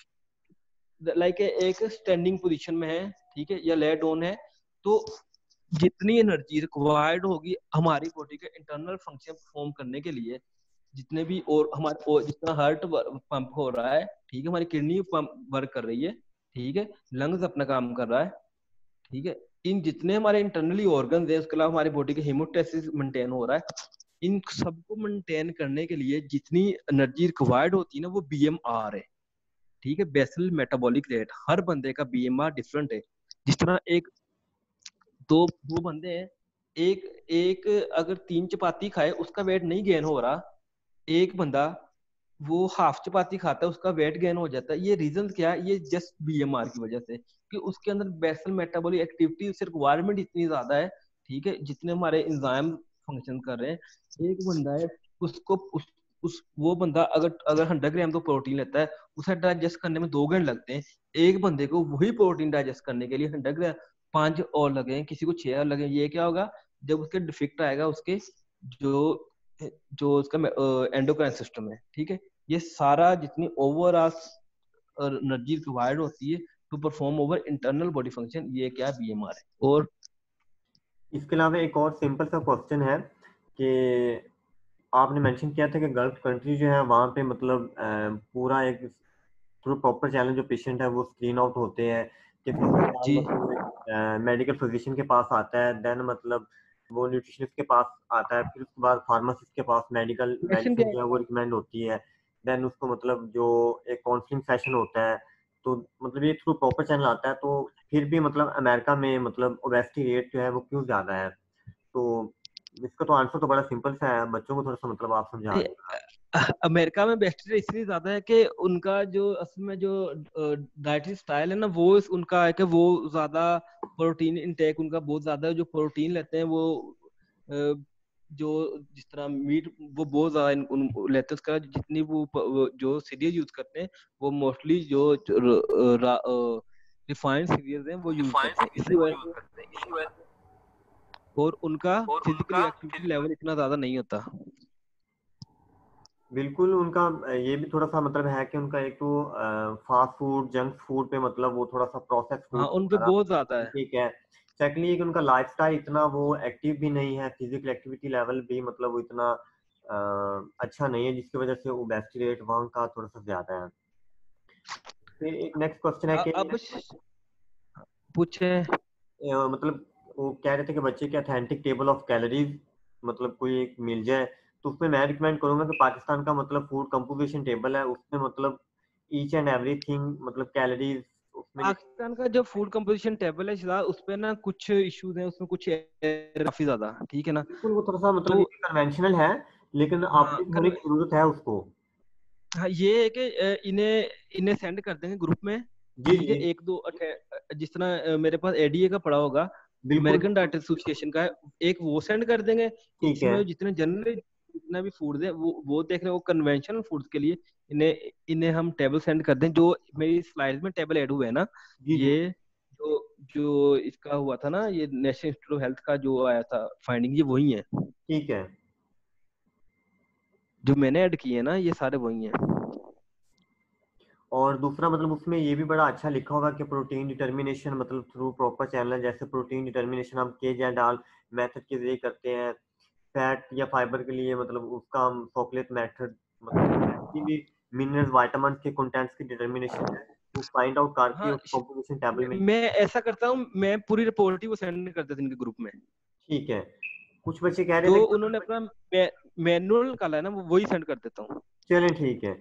Speaker 2: लाइक एक स्टैंडिंग पोजीशन में है, ठीक है, या ले डाउन है, तो जितनी एनर्जी रिक्वायर्ड होगी हमारी बॉडी के इंटरनल फंक्शन परफॉर्म करने के लिए, जितने भी और हमारे और जितना हार्ट पंप हो रहा है, ठीक है, हमारी किडनी पंप वर्क कर रही है, ठीक है, लंग्स अपना काम कर रहा है, ठीक है, इन जितने हमारे इंटरनली ऑर्गन है, उसके अलावा हमारी बॉडी के हेमोस्टेसिस मेंटेन हो रहा है, इन सबको मेंटेन करने के लिए जितनी एनर्जी रिक्वायर्ड होती है ना, वो बीएमआर है, ठीक है, बेसल मेटाबॉलिक रेट। हर बंदे का बीएमआर डिफरेंट है। जिस तरह एक दो दो बंदे हैं, एक एक अगर तीन चपाती खाए उसका वेट नहीं गेन हो रहा, एक बंदा वो हाफ चपाती खाता है उसका वेट गेन हो जाता है। ये रीजन क्या है? ये जस्ट बीएमआर की वजह से, कि उसके अंदर बेसल मेटाबॉलिक एक्टिविटी उससे रिक्वायरमेंट इतनी ज्यादा है, ठीक है, जितने हमारे एंजाइम फंक्शन कर रहे हैं। एक बंदा है उसको उस, उस वो बंदा अगर अगर हंड्रेड ग्राम तो प्रोटीन लेता है, उसे डाइजेस्ट करने में दो घंटे लगते हैं। एक बंदे को वही प्रोटीन डाइजेस्ट करने के लिए हंड्रेड ग्राम पांच और लगे, किसी को छह और लगे। ये क्या होगा? जब उसके डिफेक्ट आएगा उसके जो जो उसका एंडोक्राइन सिस्टम है, ठीक है, ये सारा जितनी ओवरऑल एनर्जी रिक्वायर्ड होती है to perform over internal body function, ये क्या बीएमआर है। और
Speaker 1: इसके अलावा एक और सिंपल सा क्वेश्चन है कि आपने मेंशन किया था कि गल्फ कंट्री जो है वहाँ पे मतलब पूरा एक थ्रू प्रॉपर चैनल जो पेशेंट है वो स्क्रीन आउट होते हैं कि मतलब मेडिकल फिजिशियन के पास आता है, देन मतलब वो न्यूट्रिशनिस्ट के पास आता है, फिर उसके बाद फार्मासिस्ट के पास मेडिकल मेडिसिन जो है वो रिकमेंड होती है, देन उसको मतलब जो एक काउंसलिंग सेशन होता है, तो मतलब ये थ्रू प्रॉपर चैनल आता है। तो फिर भी मतलब अमेरिका में मतलब ओबेसिटी रेट जो है वो क्यों ज्यादा है? तो इसका तो आंसर तो बड़ा सिंपल सा है, बच्चों को थोड़ा सा मतलब आप समझा दें।
Speaker 2: अमेरिका में ओबेसिटी इसलिए ज्यादा है कि उनका जो असल में जो डाइटरी स्टाइल है ना, वो उनका है कि वो ज्यादा प्रोटीन इनटेक उनका बहुत ज्यादा है। जो प्रोटीन लेते हैं वो जो जिस तरह मीट वो बहुत ज्यादा लेते हैं, उसका जितनी वो जो सीरियल यूज करते हैं वो मोस्टली जो रिफाइंड सीरियल हैं वो यूज करते हैं, इसी वजह से। और उनका फिजिकल एक्टिविटी लेवल इतना ज्यादा नहीं होता।
Speaker 1: बिल्कुल, उनका ये भी थोड़ा सा मतलब है कि उनका एक तो फास्ट फूड जंक फूड पे मतलब वो थोड़ा सा प्रोसेस फूड,
Speaker 2: हाँ, उन पे बहुत ज्यादा है,
Speaker 1: ठीक है। सेकंडली एक उनका लाइफस्टाइल इतना वो एक्टिव भी नहीं है, फिजिकल एक्टिविटी लेवल भी मतलब वो इतना आ, अच्छा नहीं है, जिसकी वजह से ओबेसिटी रेट वहाँ का थोड़ा सा ज्यादा है। फिर एक नेक्स्ट क्वेश्चन है कि
Speaker 2: अब पूछे
Speaker 1: मतलब वो कह रहे थे कि बच्चे के ऑथेंटिक टेबल ऑफ कैलोरीज मतलब कोई एक मिल जाए, तो उसमें मैं रिकमेंड करूंगा कि पाकिस्तान का मतलब फूड कंपोजिशन टेबल है, उसमें मतलब ईच एंड एवरीथिंग मतलब कैलोरीज उसमें।
Speaker 2: पाकिस्तान का जो फूड कंपोजिशन टेबल है शायद उस पे ना कुछ इश्यूज हैं, उसमें कुछ काफी ज्यादा, ठीक है ना।
Speaker 1: बिल्कुल, वो थोड़ा सा मतलब
Speaker 2: तो
Speaker 1: कन्वेंशनल है, लेकिन
Speaker 2: हाँ,
Speaker 1: अपडेट होने की जरूरत है उसको।
Speaker 2: हाँ, ये है कि इन्हें इन्हें सेंड कर देंगे ग्रुप में,
Speaker 1: जी
Speaker 2: ठीक है।
Speaker 1: जी
Speaker 2: एक दो जिस तरह मेरे पास एडीए का पड़ा होगा,
Speaker 1: बिल्कुल
Speaker 2: अमेरिकन डाइट एसोसिएशन का है, एक वो सेंड कर देंगे।
Speaker 1: ठीक है।
Speaker 2: इसमें जितने जनरली जितना भी फूड है वो वो देख रहे हैं, वो कन्वेंशनल फूड्स के लिए इन्हें इन्हें हम टेबल सेंड कर दें। जो मेरी स्लाइड में टेबल ऐड हुए है ना,
Speaker 1: जी जी
Speaker 2: ये जो जो इसका हुआ था ना, ये नेशनल इंस्टीट्यूट ऑफ हेल्थ का जो आया था फाइंडिंग, ये वही है।
Speaker 1: ठीक है।
Speaker 2: जो मैंने ऐड किए है ना, ये सारे वही हैं।
Speaker 1: और दूसरा मतलब उसमें ये भी बड़ा अच्छा लिखा होगा कि प्रोटीन डिटर्मिनेशन मतलब थ्रू प्रॉपर चैनल, जैसे प्रोटीन डिटर्मिनेशन हम के जे डाल मेथड के जरिए करते हैं, फैट या फाइबर के लिए मतलब उसका हम सॉकलेट मेथड मतलब मिनरल्स विटामिन के कंटेंट्स की डिटर्मिनेशन है टू फाइंड आउट कार्बी
Speaker 2: हाँ,
Speaker 1: और कॉम्पोजिशन टेबल में।
Speaker 2: मैं ऐसा करता हूँ, मैं पूरी रिपोर्ट ही वो सेंड कर देता हूँ इनके ग्रुप में।
Speaker 1: ठीक है, कुछ बच्चे कह रहे
Speaker 2: जो
Speaker 1: थे
Speaker 2: उन्होंने अपना मैनुअल निकाला है ना, वो वही सेंड कर देता हूँ।
Speaker 1: चलें ठीक है।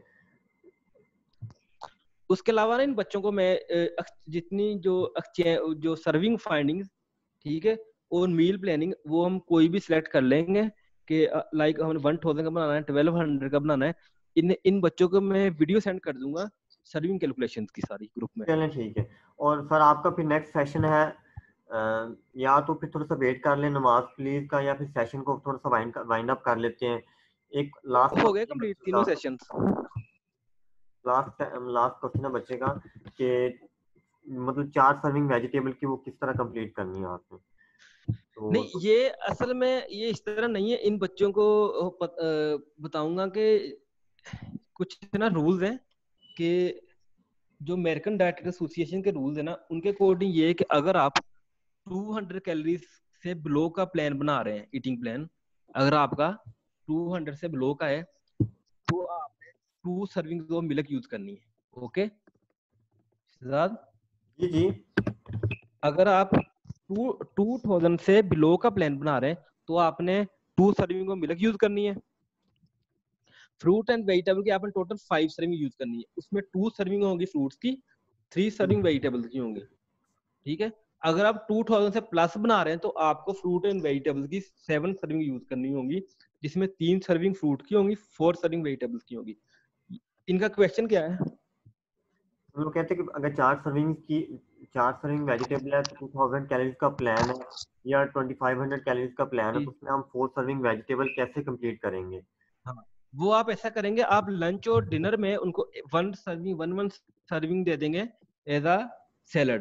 Speaker 2: उसके अलावा ना इन बच्चों को मैं अ, जितनी जो अक्चे- जो सर्विंग फाइंडिंग्स, ठीक है, और मील प्लानिंग वो हम कोई भी सिलेक्ट कर लेंगे कि लाइक हमने वन थाउजेंड का बनाना है, ट्वेल्व हंड्रेड का बनाना है। इन इन बच्चों को मैं वीडियो सेंड कर दूंगा सर्विंग कैलकुलेशंस की सारी ग्रुप में।
Speaker 1: चलें ठीक है। और सर आपका फिर नेक्स्ट सेशन है अ, या तो फिर थोड़ा सा वेट कर लें नमाज प्लीज का, या फिर सेशन को थोड़ा सा वाइंड वाइंड अप कर लेते हैं। एक लास्ट
Speaker 2: हो गए कंप्लीट तीनों सेशंस।
Speaker 1: लास्ट लास्ट क्वेश्चन है बच्चे का कि मतलब चार सर्विंग वेजिटेबल की वो किस तरह कंप्लीट करनी है आपने। तो
Speaker 2: नहीं, ये असल में ये इस तरह नहीं है। इन बच्चों को पत, अ, बताऊंगा कि कुछ ना रूल्स हैं कि जो अमेरिकन डाइट एसोसिएशन के रूल्स है ना, उनके अकॉर्डिंग ये है कि अगर आप टू हंड्रेड कैलोरीज से बिलो का प्लान बना रहे हैं, ईटिंग प्लान, अगर आपका टू हंड्रेड से बिलो का है तो आपने two serving of milk use करनी है। ओके सिद्धार्थ,
Speaker 1: जी जी
Speaker 2: अगर आप टू टू थाउजेंड से बिलो का प्लान बना रहे हैं तो आपने two serving of milk use करनी है। फ्रूट एंड वेजिटेबल की आपने टोटल फाइव सर्विंग यूज करनी है। उसमें टू सर्विंग होगी फ्रूट्स की, थ्री सर्विंग वेजिटेबल्स की होंगी। ठीक है, अगर आप टू थाउजेंड से प्लस बना रहे हैं तो आपको फ्रूट एंड वेजिटेबल्स की सेवन सर्विंग यूज करनी होगी, जिसमें तीन सर्विंग फ्रूट की होंगी, फोर सर्विंग वेजिटेबल्स की होगी। इनका क्वेश्चन क्या है?
Speaker 1: हम लोग कहते हैं कि अगर चार सर्विंग की चार सर्विंग वेजिटेबल है तो टू थाउजेंड कैलोरीज का प्लान है या ट्वेंटी फाइव हंड्रेड कैलोरीज का प्लान है,
Speaker 2: जी
Speaker 1: तो उसमें हम फोर सर्विंग वेजिटेबल कैसे कंप्लीट करेंगे।
Speaker 2: हाँ, वो आप ऐसा करेंगे, आप लंच और डिनर में उनको one serving one one serving दे देंगे एज अ सैलड।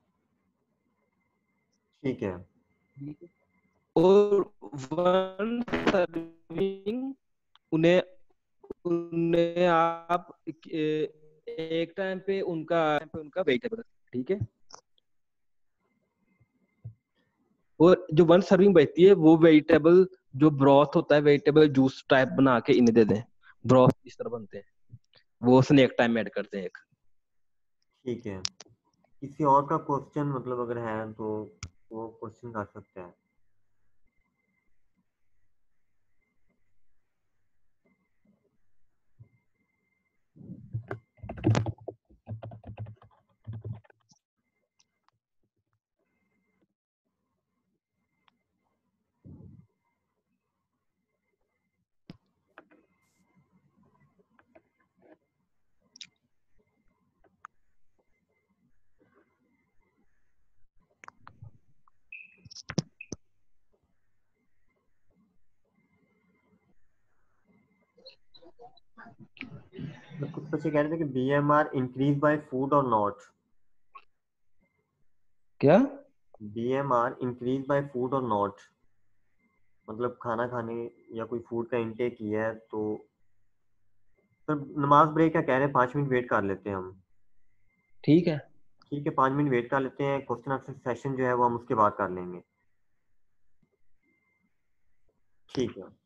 Speaker 1: ठीक है
Speaker 2: और वन सर्विंग उन्हें उन्हें आप एक टाइम पे उनका पे उनका वेजिटेबल, ठीक है। और जो वन सर्विंग बचती है वो वेजिटेबल जो ब्रॉथ होता है, वेजिटेबल जूस टाइप बना के इन्हें दे दें। ब्रॉथ इस तरह बनते हैं, वो स्नैक टाइम ऐड करते हैं एक।
Speaker 1: ठीक है, किसी और का क्वेश्चन मतलब अगर है तो वो क्वेश्चन कर सकते हैं। कुछ बच्चे कह रहे थे कि B M R increase by food or not.
Speaker 2: क्या?
Speaker 1: B M R increase by food or not, मतलब खाना खाने या कोई फूड का इंटेक किया है तो सर नमाज ब्रेक क्या कह रहे हैं, पाँच मिनट वेट कर लेते हैं हम।
Speaker 2: ठीक है,
Speaker 1: ठीक है, पाँच मिनट वेट कर लेते हैं, क्वेश्चन आंसर सेशन जो है वो हम उसके बाद कर लेंगे। ठीक है।